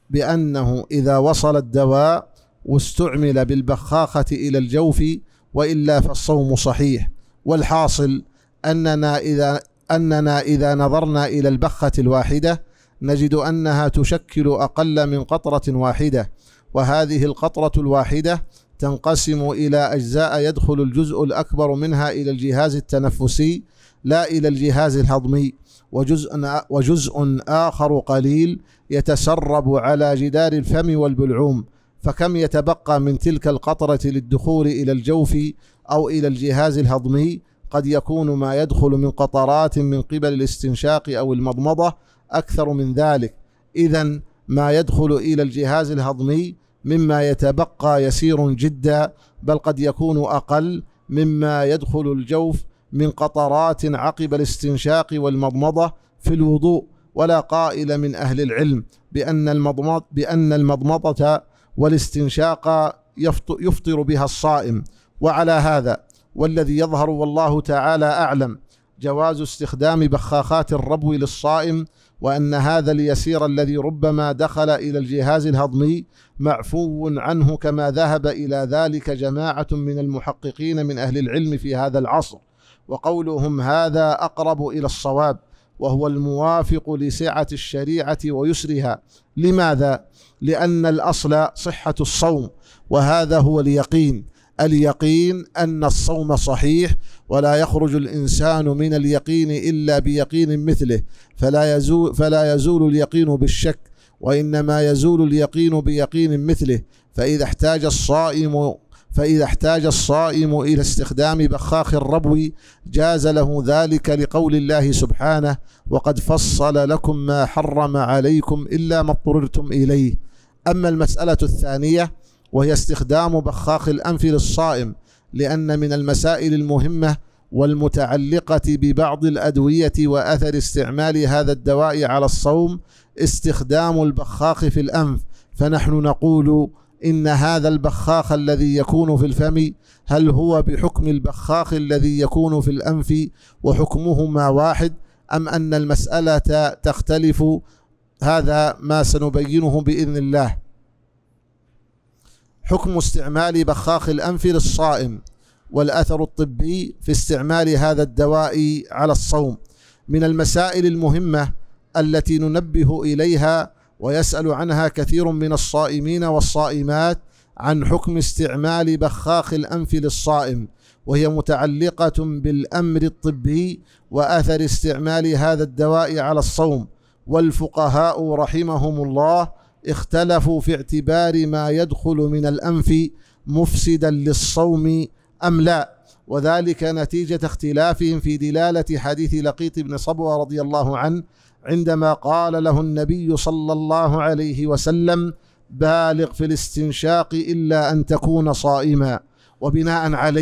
بأنه إذا وصل الدواء واستعمل بالبخاخة إلى الجوف، وإلا فالصوم صحيح. والحاصل أننا إذا أننا إذا نظرنا إلى البخة الواحدة نجد أنها تشكل أقل من قطرة واحدة، وهذه القطرة الواحدة تنقسم إلى أجزاء يدخل الجزء الأكبر منها إلى الجهاز التنفسي لا إلى الجهاز الهضمي، وجزء, وجزء آخر قليل يتسرب على جدار الفم والبلعوم. فكم يتبقى من تلك القطرة للدخول إلى الجوف أو إلى الجهاز الهضمي؟ قد يكون ما يدخل من قطرات من قبل الاستنشاق أو المضمضة أكثر من ذلك. إذن ما يدخل إلى الجهاز الهضمي مما يتبقى يسير جدا، بل قد يكون أقل مما يدخل الجوف من قطرات عقب الاستنشاق والمضمضة في الوضوء. ولا قائل من أهل العلم بأن المضمضة, بأن المضمضة والاستنشاق يفطر بها الصائم. وعلى هذا والذي يظهر والله تعالى أعلم جواز استخدام بخاخات الربو للصائم، وأن هذا اليسير الذي ربما دخل إلى الجهاز الهضمي معفو عنه، كما ذهب إلى ذلك جماعة من المحققين من أهل العلم في هذا العصر. وقولهم هذا أقرب إلى الصواب، وهو الموافق لسعة الشريعة ويسرها. لماذا؟ لأن الأصل صحة الصوم، وهذا هو اليقين. اليقين أن الصوم صحيح، ولا يخرج الإنسان من اليقين إلا بيقين مثله، فلا يزول, فلا يزول اليقين بالشك، وإنما يزول اليقين بيقين مثله. فإذا احتاج الصائم فإذا احتاج الصائم إلى استخدام بخاخ الربو جاز له ذلك، لقول الله سبحانه: وقد فصل لكم ما حرم عليكم إلا ما اضطررتم إليه. أما المسألة الثانية وهي استخدام بخاخ الأنف للصائم، لأن من المسائل المهمة والمتعلقة ببعض الأدوية وأثر استعمال هذا الدواء على الصوم استخدام البخاخ في الأنف. فنحن نقول إن هذا البخاخ الذي يكون في الفم هل هو بحكم البخاخ الذي يكون في الأنف وحكمهما واحد، أم أن المسألة تختلف؟ هذا ما سنبينه بإذن الله. حكم استعمال بخاخ الأنف للصائم والأثر الطبي في استعمال هذا الدواء على الصوم. من المسائل المهمة التي ننبه إليها ويسأل عنها كثير من الصائمين والصائمات عن حكم استعمال بخاخ الأنف للصائم، وهي متعلقة بالأمر الطبي وأثر استعمال هذا الدواء على الصوم. والفقهاء رحمهم الله اختلفوا في اعتبار ما يدخل من الأنف مفسدا للصوم أم لا، وذلك نتيجة اختلافهم في دلالة حديث لقيط بن صبوة رضي الله عنه عندما قال له النبي صلى الله عليه وسلم: بالغ في الاستنشاق إلا أن تكون صائما. وبناء عليه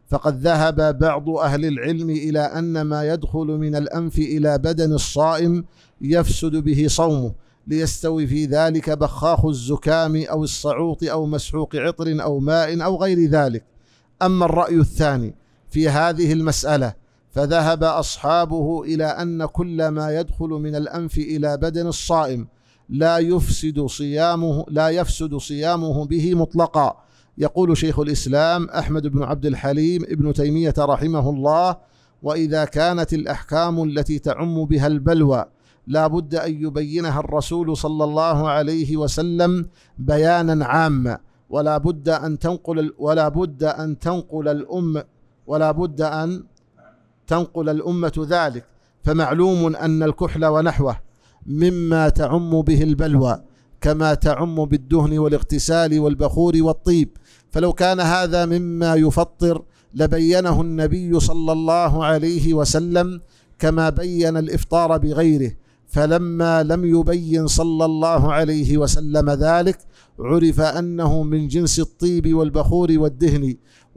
فقد ذهب بعض أهل العلم إلى أن ما يدخل من الأنف إلى بدن الصائم يفسد به صومه، ليستوي في ذلك بخاخ الزكام أو الصعوط أو مسحوق عطر أو ماء أو غير ذلك. أما الرأي الثاني في هذه المسألة فذهب أصحابه إلى أن كل ما يدخل من الأنف إلى بدن الصائم لا يفسد صيامه لا يفسد صيامه به مطلقا. يقول شيخ الإسلام أحمد بن عبد الحليم ابن تيمية رحمه الله: وإذا كانت الأحكام التي تعم بها البلوى لا بد أن يبينها الرسول صلى الله عليه وسلم بيانا عاما، ولا بد أن تنقل ولا بد أن تنقل الأم ولا بد أن تنقل الأمة ذلك، فمعلوم أن الكحل ونحوه مما تعم به البلوى كما تعم بالدهن والاغتسال والبخور والطيب، فلو كان هذا مما يفطر لبينه النبي صلى الله عليه وسلم كما بين الإفطار بغيره، فلما لم يبين صلى الله عليه وسلم ذلك عرف أنه من جنس الطيب والبخور والدهن،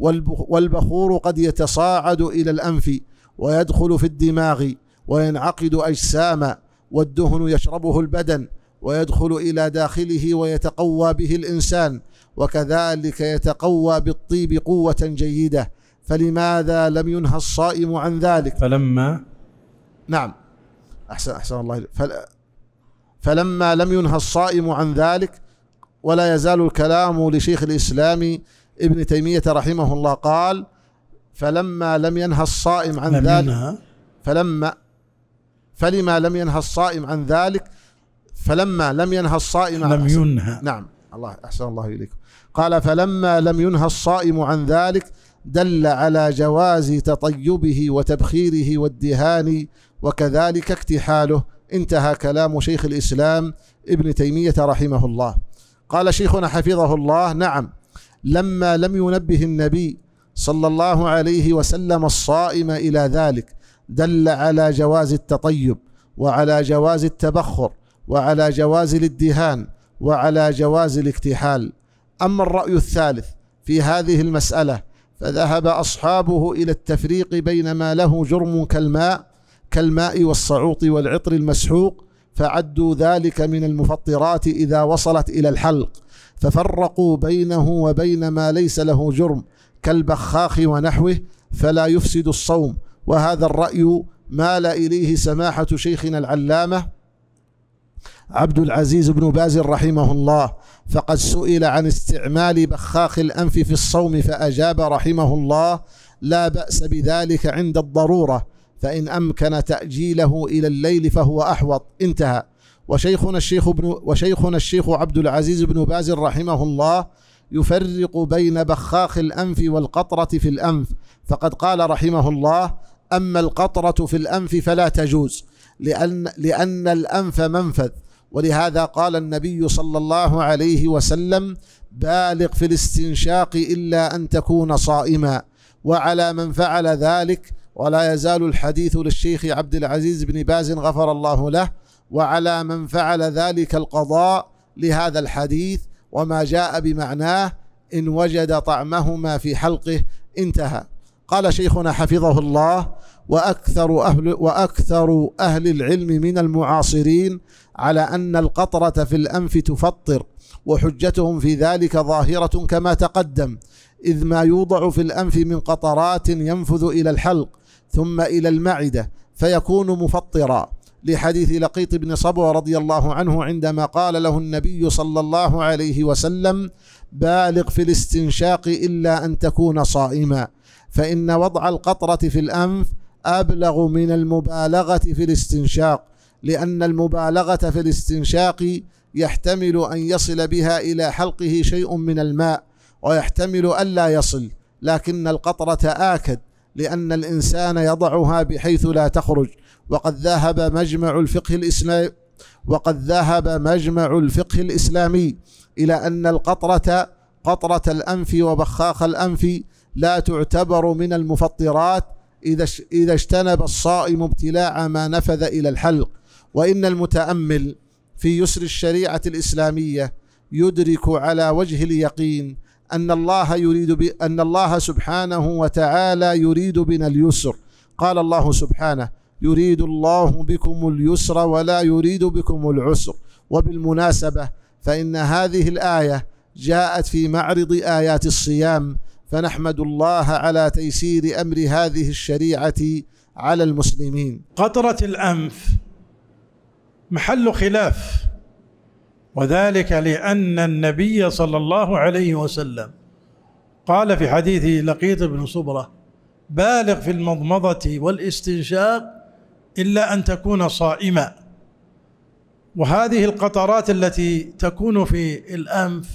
والبخور قد يتصاعد إلى الأنف ويدخل في الدماغ وينعقد أجساما، والدهن يشربه البدن ويدخل إلى داخله ويتقوى به الإنسان، وكذلك يتقوى بالطيب قوة جيدة، فلماذا لم ينهى الصائم عن ذلك؟ فلما نعم أحسن أحسن الله فل... فلما لم ينهى الصائم عن ذلك. ولا يزال الكلام لشيخ الإسلام ابن تيمية رحمه الله قال: فلما لم ينهى الصائم عن لم ذلك ينهى. فلما فلما لم ينهى الصائم عن ذلك فلما لم ينهى الصائم عن لم ينهى نعم الله أحسن الله إليكم. قال: فلما لم ينهى الصائم عن ذلك دل على جواز تطيبه وتبخيره والدهان وكذلك اكتحاله. انتهى كلام شيخ الإسلام ابن تيمية رحمه الله. قال شيخنا حفظه الله: نعم، لما لم ينبه النبي صلى الله عليه وسلم الصائم إلى ذلك دل على جواز التطيب وعلى جواز التبخر وعلى جواز الادهان وعلى جواز الاكتحال. أما الرأي الثالث في هذه المسألة فذهب أصحابه إلى التفريق بين ما له جرم كالماء كالماء والصعوط والعطر المسحوق، فعدوا ذلك من المفطرات إذا وصلت إلى الحلق، ففرقوا بينه وبين ما ليس له جرم كالبخاخ ونحوه فلا يفسد الصوم. وهذا الرأي مال إليه سماحة شيخنا العلامة عبد العزيز بن باز رحمه الله، فقد سئل عن استعمال بخاخ الأنف في الصوم فأجاب رحمه الله: لا بأس بذلك عند الضرورة، فإن أمكن تأجيله إلى الليل فهو أحوط. انتهى. وشيخنا الشيخ ابن وشيخنا الشيخ عبد العزيز بن باز رحمه الله يفرق بين بخاخ الأنف والقطرة في الأنف، فقد قال رحمه الله: أما القطرة في الأنف فلا تجوز لأن, لأن الأنف منفذ، ولهذا قال النبي صلى الله عليه وسلم: بالغ في الاستنشاق إلا أن تكون صائما. وعلى من فعل ذلك، ولا يزال الحديث للشيخ عبد العزيز بن باز غفر الله له، وعلى من فعل ذلك القضاء لهذا الحديث وما جاء بمعناه إن وجد طعمهما في حلقه. انتهى. قال شيخنا حفظه الله: وأكثر أهل, وأكثر أهل العلم من المعاصرين على أن القطرة في الأنف تفطر، وحجتهم في ذلك ظاهرة كما تقدم، إذ ما يوضع في الأنف من قطرات ينفذ إلى الحلق ثم إلى المعدة فيكون مفطرا، لحديث لقيط بن صبوة رضي الله عنه عندما قال له النبي صلى الله عليه وسلم: بالغ في الاستنشاق إلا أن تكون صائما، فإن وضع القطرة في الأنف أبلغ من المبالغة في الاستنشاق، لأن المبالغة في الاستنشاق يحتمل أن يصل بها إلى حلقه شيء من الماء، ويحتمل ألا يصل، لكن القطرة آكد لأن الإنسان يضعها بحيث لا تخرج. وقد ذهب مجمع الفقه الإسلامي وقد ذهب مجمع الفقه الإسلامي إلى أن القطرة قطرة الأنف وبخاخ الأنف لا تعتبر من المفطرات إذا اجتنب الصائم ابتلاع ما نفذ إلى الحلق. وإن المتأمل في يسر الشريعة الإسلامية يدرك على وجه اليقين أن الله يريد ب... أن الله سبحانه وتعالى يريد بنا اليسر. قال الله سبحانه: يريد الله بكم اليسر ولا يريد بكم العسر. وبالمناسبة فإن هذه الآية جاءت في معرض آيات الصيام، فنحمد الله على تيسير أمر هذه الشريعة على المسلمين. قطرة الأنف محل خلاف، وذلك لأن النبي صلى الله عليه وسلم قال في حديث لقيط بن صبرة: بالغ في المضمضة والاستنشاق إلا أن تكون صائما. وهذه القطرات التي تكون في الأنف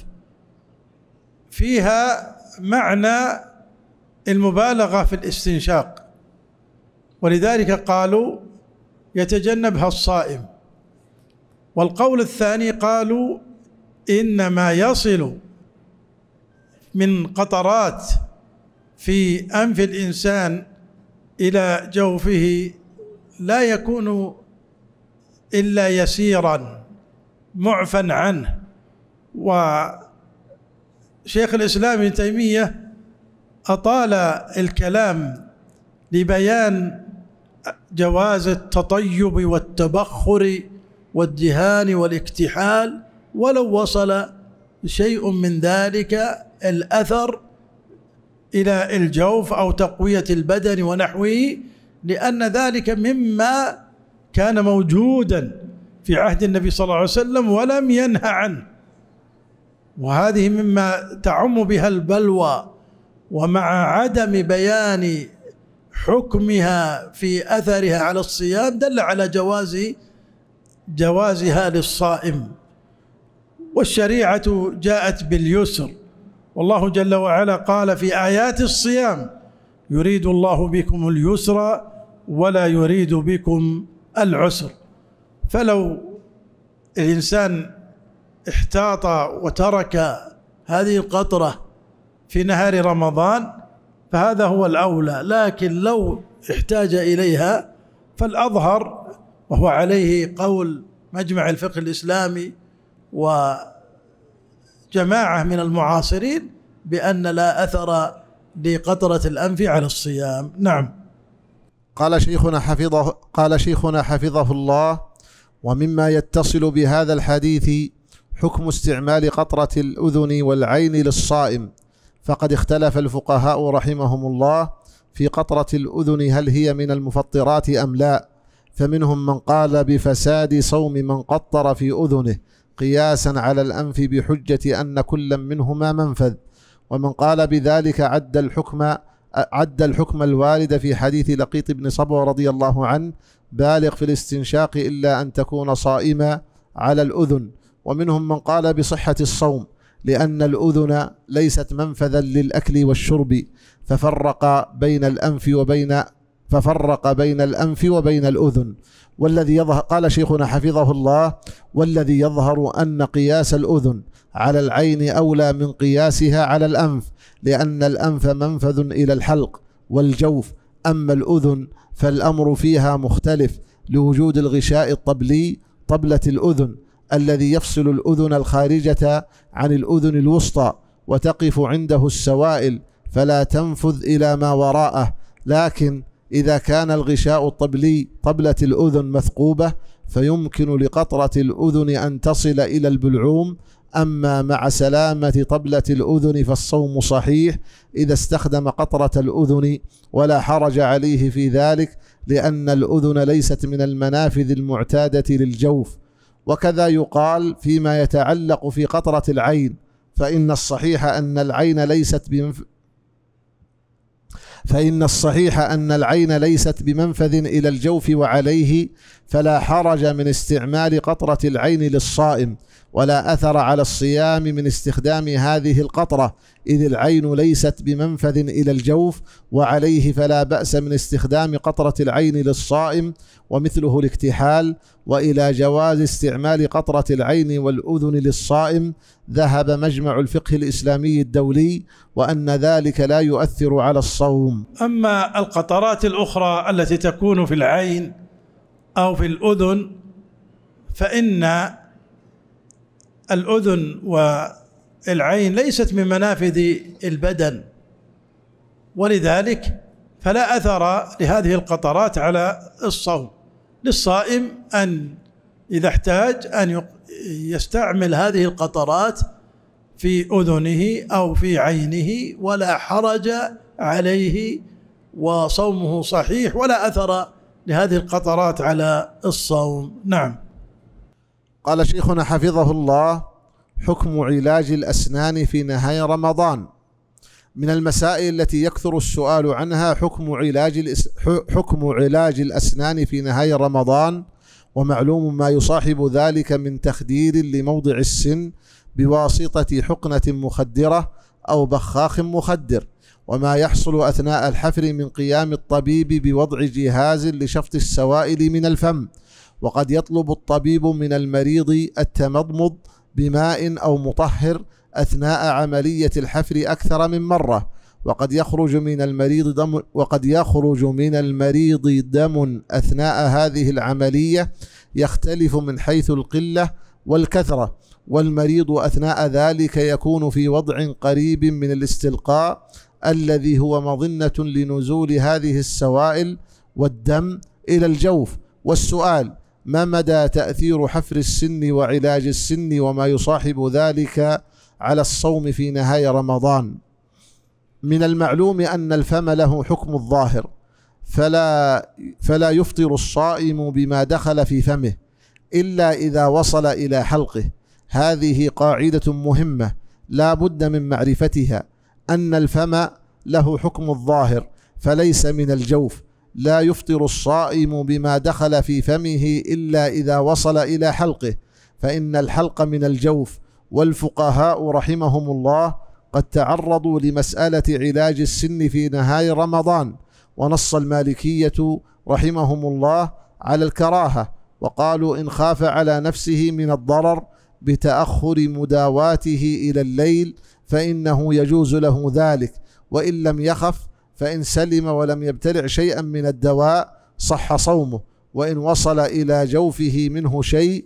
فيها معنى المبالغة في الاستنشاق، ولذلك قالوا يتجنبها الصائم. والقول الثاني قالوا إنما يصل من قطرات في أنف الإنسان إلى جوفه لا يكون إلا يسيرا معفى عنه. وشيخ الإسلام ابن تيمية أطال الكلام لبيان جواز التطيب والتبخر والدهان والاكتحال، ولو وصل شيء من ذلك الأثر إلى الجوف أو تقوية البدن ونحوه، لأن ذلك مما كان موجودا في عهد النبي صلى الله عليه وسلم ولم ينهى عنه، وهذه مما تعم بها البلوى. ومع عدم بيان حكمها في أثرها على الصيام دل على جواز جوازها للصائم. والشريعة جاءت باليسر، والله جل وعلا قال في آيات الصيام: يريد الله بكم اليسر ولا يريد بكم العسر. فلو الإنسان احتاط وترك هذه القطرة في نهار رمضان فهذا هو الأولى، لكن لو احتاج إليها فالأظهر، وهو عليه قول مجمع الفقه الإسلامي وجماعة من المعاصرين، بأن لا أثر لقطرة الأنف على الصيام. نعم. قال شيخنا حفظه قال شيخنا حفظه الله: ومما يتصل بهذا الحديث حكم استعمال قطرة الأذن والعين للصائم، فقد اختلف الفقهاء رحمهم الله في قطرة الأذن هل هي من المفطرات أم لا، فمنهم من قال بفساد صوم من قطر في أذنه قياسا على الأنف بحجة أن كل منهما منفذ، ومن قال بذلك عد الحكم عد الحكم الوارد في حديث لقيط بن صبوة رضي الله عنه: بالغ في الاستنشاق إلا أن تكون صائما على الأذن. ومنهم من قال بصحة الصوم لأن الأذن ليست منفذا للأكل والشرب، ففرق بين الأنف وبين ففرق بين الأنف وبين الأذن. والذي يظهر قال شيخنا حفظه الله: والذي يظهر أن قياس الأذن على العين أولى من قياسها على الأنف، لأن الأنف منفذ إلى الحلق والجوف، أما الأذن فالأمر فيها مختلف لوجود الغشاء الطبلي طبلة الأذن الذي يفصل الأذن الخارجة عن الأذن الوسطى، وتقف عنده السوائل فلا تنفذ إلى ما وراءه. لكن إذا كان الغشاء الطبلي طبلة الأذن مثقوبة فيمكن لقطرة الأذن أن تصل إلى البلعوم. أما مع سلامة طبلة الأذن فالصوم صحيح إذا استخدم قطرة الأذن، ولا حرج عليه في ذلك، لأن الأذن ليست من المنافذ المعتادة للجوف. وكذا يقال فيما يتعلق في قطرة العين، فإن الصحيح أن العين ليست بمنف... فإن الصحيح أن العين ليست بمنفذ إلى الجوف، وعليه فلا حرج من استعمال قطرة العين للصائم، ولا أثر على الصيام من استخدام هذه القطرة، إذ العين ليست بمنفذ إلى الجوف، وعليه فلا بأس من استخدام قطرة العين للصائم، ومثله الاكتحال. وإلى جواز استعمال قطرة العين والأذن للصائم ذهب مجمع الفقه الإسلامي الدولي، وأن ذلك لا يؤثر على الصوم. أما القطرات الأخرى التي تكون في العين أو في الأذن، فإن الأذن العين ليست من منافذ البدن، ولذلك فلا أثر لهذه القطرات على الصوم. للصائم أن إذا احتاج أن يستعمل هذه القطرات في أذنه أو في عينه ولا حرج عليه، وصومه صحيح ولا أثر لهذه القطرات على الصوم. نعم. قال شيخنا حفظه الله: حكم علاج الأسنان في نهاية رمضان. من المسائل التي يكثر السؤال عنها حكم علاج الأس... حكم علاج الأسنان في نهاية رمضان، ومعلوم ما يصاحب ذلك من تخدير لموضع السن بواسطة حقنة مخدرة أو بخاخ مخدر، وما يحصل أثناء الحفر من قيام الطبيب بوضع جهاز لشفط السوائل من الفم. وقد يطلب الطبيب من المريض التمضمض بماء أو مطهر أثناء عملية الحفر أكثر من مرة، وقد يخرج من المريض دم وقد يخرج من المريض دم أثناء هذه العملية يختلف من حيث القلة والكثرة، والمريض أثناء ذلك يكون في وضع قريب من الاستلقاء الذي هو مظنة لنزول هذه السوائل والدم إلى الجوف. والسؤال: ما مدى تأثير حفر السن وعلاج السن وما يصاحب ذلك على الصوم في نهاية رمضان؟ من المعلوم أن الفم له حكم الظاهر، فلا, فلا يفطر الصائم بما دخل في فمه إلا إذا وصل إلى حلقه. هذه قاعدة مهمة لا بد من معرفتها، أن الفم له حكم الظاهر فليس من الجوف. لا يفطر الصائم بما دخل في فمه إلا إذا وصل إلى حلقه، فإن الحلق من الجوف. والفقهاء رحمهم الله قد تعرضوا لمسألة علاج السن في نهاية رمضان، ونص المالكية رحمهم الله على الكراهة، وقالوا إن خاف على نفسه من الضرر بتأخر مداواته إلى الليل فإنه يجوز له ذلك، وإن لم يخف فإن سلم ولم يبتلع شيئا من الدواء صح صومه، وإن وصل إلى جوفه منه شيء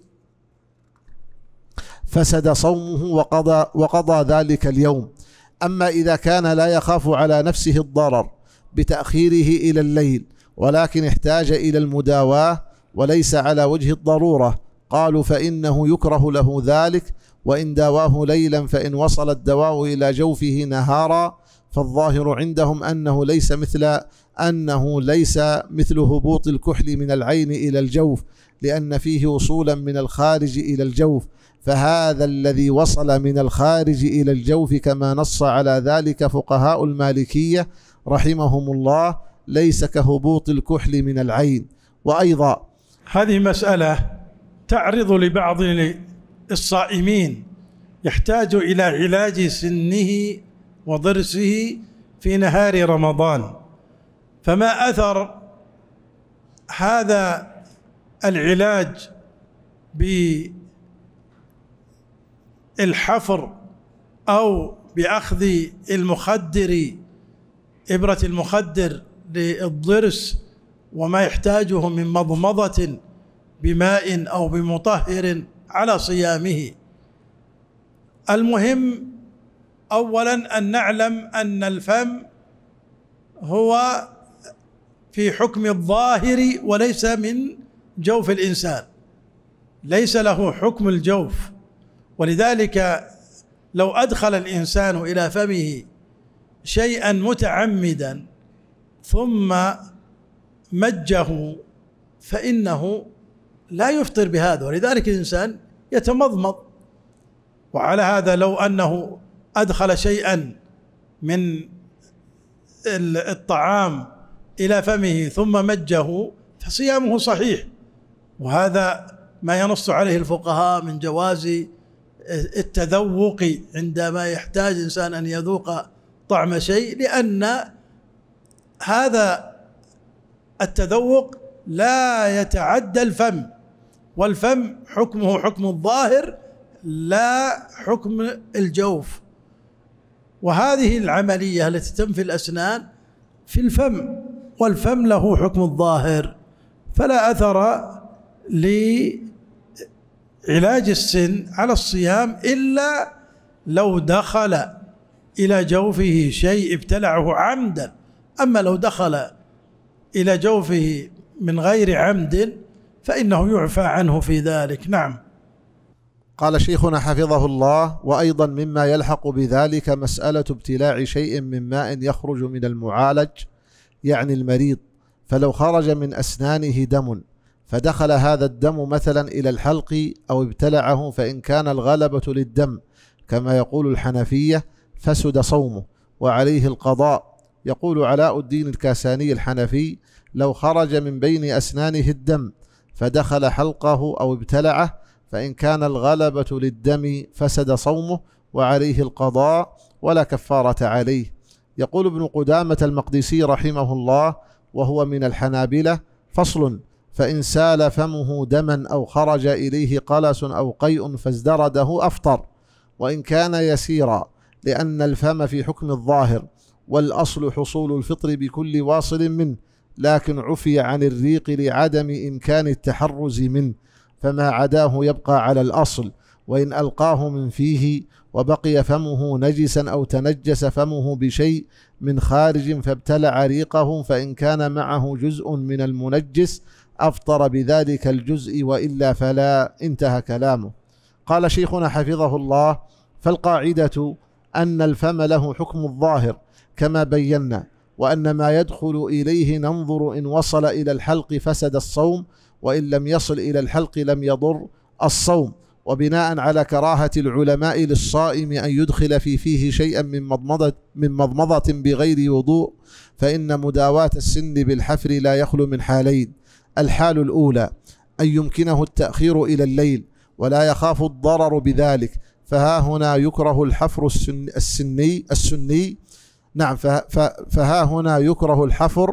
فسد صومه وقضى, وقضى ذلك اليوم. أما إذا كان لا يخاف على نفسه الضرر بتأخيره إلى الليل ولكن احتاج إلى المداواة وليس على وجه الضرورة، قالوا فإنه يكره له ذلك، وإن داواه ليلا فإن وصل الدواء إلى جوفه نهارا فالظاهر عندهم أنه ليس مثل أنه ليس مثل هبوط الكحل من العين إلى الجوف، لأن فيه وصولا من الخارج إلى الجوف، فهذا الذي وصل من الخارج إلى الجوف كما نص على ذلك فقهاء المالكية رحمهم الله ليس كهبوط الكحل من العين. وأيضا هذه مسألة تعرض لبعض الصائمين يحتاج إلى علاج سنه وضرسه في نهار رمضان، فما أثر هذا العلاج بالحفر أو بأخذ المخدر إبرة المخدر للضرس وما يحتاجه من مضمضة بماء أو بمطهر على صيامه؟ المهم أولا أن نعلم أن الفم هو في حكم الظاهر وليس من جوف الإنسان، ليس له حكم الجوف، ولذلك لو أدخل الإنسان إلى فمه شيئا متعمدا ثم مجه فإنه لا يفطر بهذا، ولذلك الإنسان يتمضمض. وعلى هذا لو أنه أدخل شيئا من الطعام إلى فمه ثم مجه فصيامه صحيح، وهذا ما ينص عليه الفقهاء من جواز التذوق عندما يحتاج إنسان أن يذوق طعم شيء، لأن هذا التذوق لا يتعدى الفم، والفم حكمه حكم الظاهر لا حكم الجوف. وهذه العملية التي تتم في الأسنان في الفم، والفم له حكم الظاهر، فلا أثر لعلاج السن على الصيام إلا لو دخل إلى جوفه شيء ابتلعه عمدا. أما لو دخل إلى جوفه من غير عمد فإنه يعفى عنه في ذلك. نعم. قال شيخنا حفظه الله: وأيضا مما يلحق بذلك مسألة ابتلاع شيء من ماء يخرج من المعالج يعني المريض، فلو خرج من أسنانه دم فدخل هذا الدم مثلا إلى الحلق أو ابتلعه، فإن كان الغلبة للدم كما يقول الحنفية فسد صومه وعليه القضاء. يقول علاء الدين الكاساني الحنفي: لو خرج من بين أسنانه الدم فدخل حلقه أو ابتلعه، فإن كان الغلبة للدم فسد صومه وعليه القضاء ولا كفارة عليه. يقول ابن قدامة المقدسي رحمه الله وهو من الحنابلة: فصل: فإن سال فمه دما أو خرج إليه قلس أو قيء فازدرده أفطر، وإن كان يسيرا، لأن الفم في حكم الظاهر، والأصل حصول الفطر بكل واصل منه، لكن عفي عن الريق لعدم إمكان التحرز منه، فما عداه يبقى على الأصل. وإن ألقاه من فيه وبقي فمه نجسا أو تنجس فمه بشيء من خارج فابتلع ريقه، فإن كان معه جزء من المنجس أفطر بذلك الجزء، وإلا فلا. انتهى كلامه. قال شيخنا حفظه الله: فالقاعدة أن الفم له حكم الظاهر كما بينا، وأن ما يدخل إليه ننظر إن وصل إلى الحلق فسد الصوم، وإن لم يصل إلى الحلق لم يضر الصوم. وبناء على كراهة العلماء للصائم أن يدخل في فيه شيئا من مضمضة, من مضمضة بغير وضوء، فإن مداواة السن بالحفر لا يخلو من حالين: الحال الأولى أن يمكنه التأخير إلى الليل ولا يخاف الضرر بذلك، فها هنا يكره الحفر السن السني السني نعم فها هنا يكره الحفر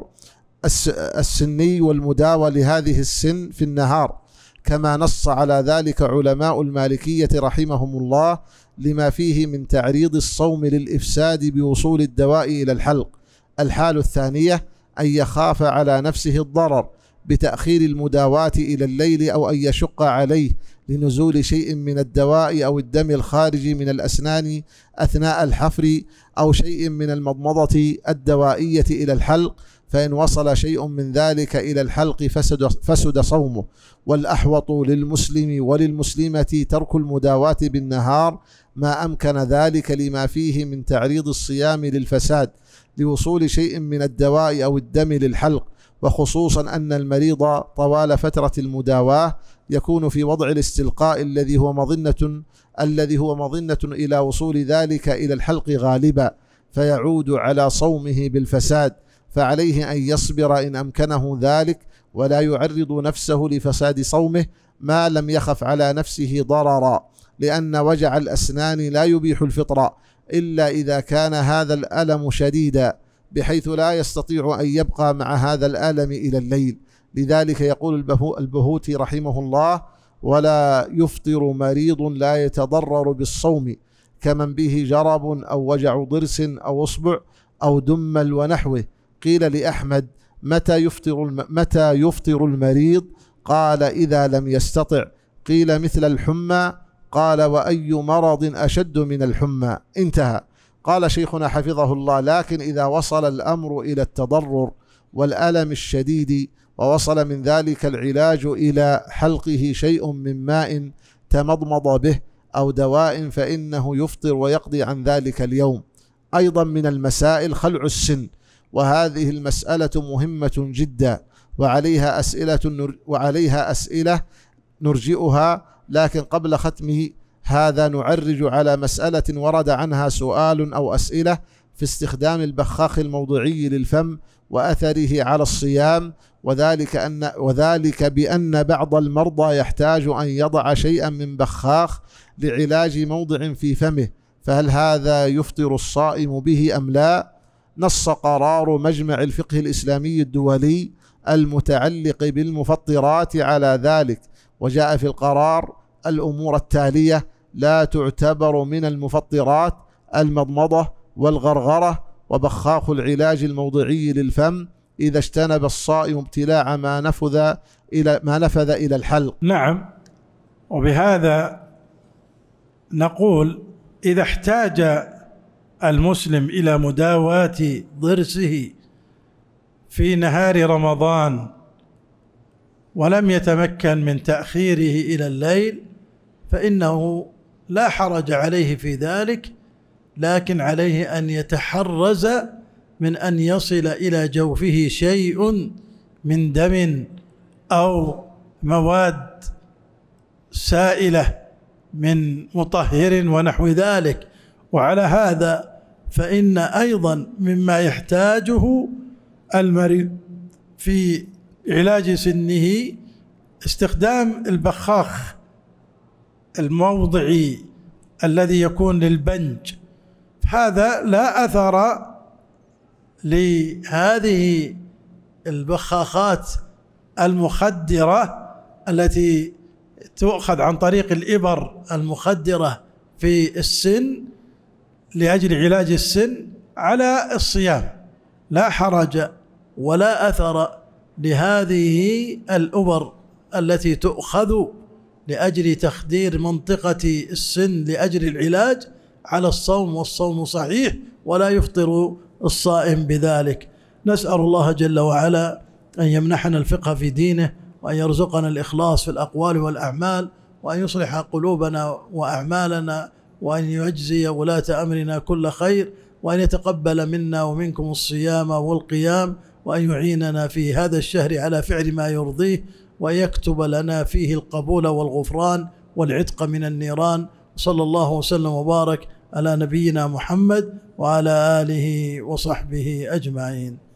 السني والمداوى لهذه السن في النهار، كما نص على ذلك علماء المالكية رحمهم الله، لما فيه من تعريض الصوم للإفساد بوصول الدواء إلى الحلق. الحال الثانية أن يخاف على نفسه الضرر بتأخير المداواة إلى الليل، أو أن يشق عليه لنزول شيء من الدواء أو الدم الخارج من الأسنان أثناء الحفر، أو شيء من المضمضة الدوائية إلى الحلق، فإن وصل شيء من ذلك إلى الحلق فسد, فسد صومه. والأحوط للمسلم وللمسلمة ترك المداواة بالنهار ما أمكن ذلك، لما فيه من تعريض الصيام للفساد لوصول شيء من الدواء أو الدم للحلق، وخصوصا أن المريض طوال فترة المداواة يكون في وضع الاستلقاء الذي هو مظنة الذي هو مظنة إلى وصول ذلك إلى الحلق غالبا، فيعود على صومه بالفساد، فعليه أن يصبر إن أمكنه ذلك، ولا يعرض نفسه لفساد صومه ما لم يخف على نفسه ضررا، لأن وجع الأسنان لا يبيح الفطر إلا إذا كان هذا الألم شديدا بحيث لا يستطيع أن يبقى مع هذا الألم إلى الليل. لذلك يقول البهوتي رحمه الله: ولا يفطر مريض لا يتضرر بالصوم، كمن به جرب أو وجع ضرس أو أصبع أو دمل ونحوه. قيل لأحمد: متى يفطر, متى يفطر المريض؟ قال: إذا لم يستطع. قيل: مثل الحمى؟ قال: وأي مرض أشد من الحمى؟ انتهى. قال شيخنا حفظه الله: لكن إذا وصل الأمر إلى التضرر والألم الشديد، ووصل من ذلك العلاج إلى حلقه شيء من ماء تمضمض به أو دواء، فإنه يفطر ويقضي عن ذلك اليوم. أيضا من المسائل خلع السن، وهذه المسألة مهمة جدا، وعليها أسئلة وعليها أسئلة نرجئها، لكن قبل ختمه هذا نعرج على مسألة ورد عنها سؤال أو أسئلة في استخدام البخاخ الموضعي للفم وأثره على الصيام، وذلك, أن وذلك بأن بعض المرضى يحتاج أن يضع شيئا من بخاخ لعلاج موضع في فمه، فهل هذا يفطر الصائم به أم لا؟ نص قرار مجمع الفقه الإسلامي الدولي المتعلق بالمفطرات على ذلك، وجاء في القرار الأمور التالية: لا تعتبر من المفطرات المضمضة والغرغرة وبخاخ العلاج الموضعي للفم إذا اجتنب الصائم ابتلاع ما نفذ إلى ما نفذ إلى الحلق. نعم، وبهذا نقول إذا احتاج المسلم إلى مداواة ضرسه في نهار رمضان ولم يتمكن من تأخيره إلى الليل فإنه لا حرج عليه في ذلك، لكن عليه أن يتحرز من أن يصل إلى جوفه شيء من دم أو مواد سائلة من مطهر ونحو ذلك. وعلى هذا فإن أيضا مما يحتاجه المريض في علاج سنه استخدام البخاخ الموضعي الذي يكون للبنج. هذا لا أثر لهذه البخاخات المخدرة التي تؤخذ عن طريق الإبر المخدرة في السن لأجل علاج السن على الصيام، لا حرج ولا أثر لهذه الإبر التي تؤخذ لأجل تخدير منطقة السن لأجل العلاج على الصوم، والصوم صحيح ولا يفطر الصائم بذلك. نسأل الله جل وعلا أن يمنحنا الفقه في دينه، وأن يرزقنا الإخلاص في الأقوال والأعمال، وأن يصلح قلوبنا وأعمالنا، وأن يجزي ولاة أمرنا كل خير، وأن يتقبل منا ومنكم الصيام والقيام، وأن يعيننا في هذا الشهر على فعل ما يرضيه، وأن يكتب لنا فيه القبول والغفران والعتق من النيران. صلى الله وسلم وبارك على نبينا محمد وعلى آله وصحبه أجمعين.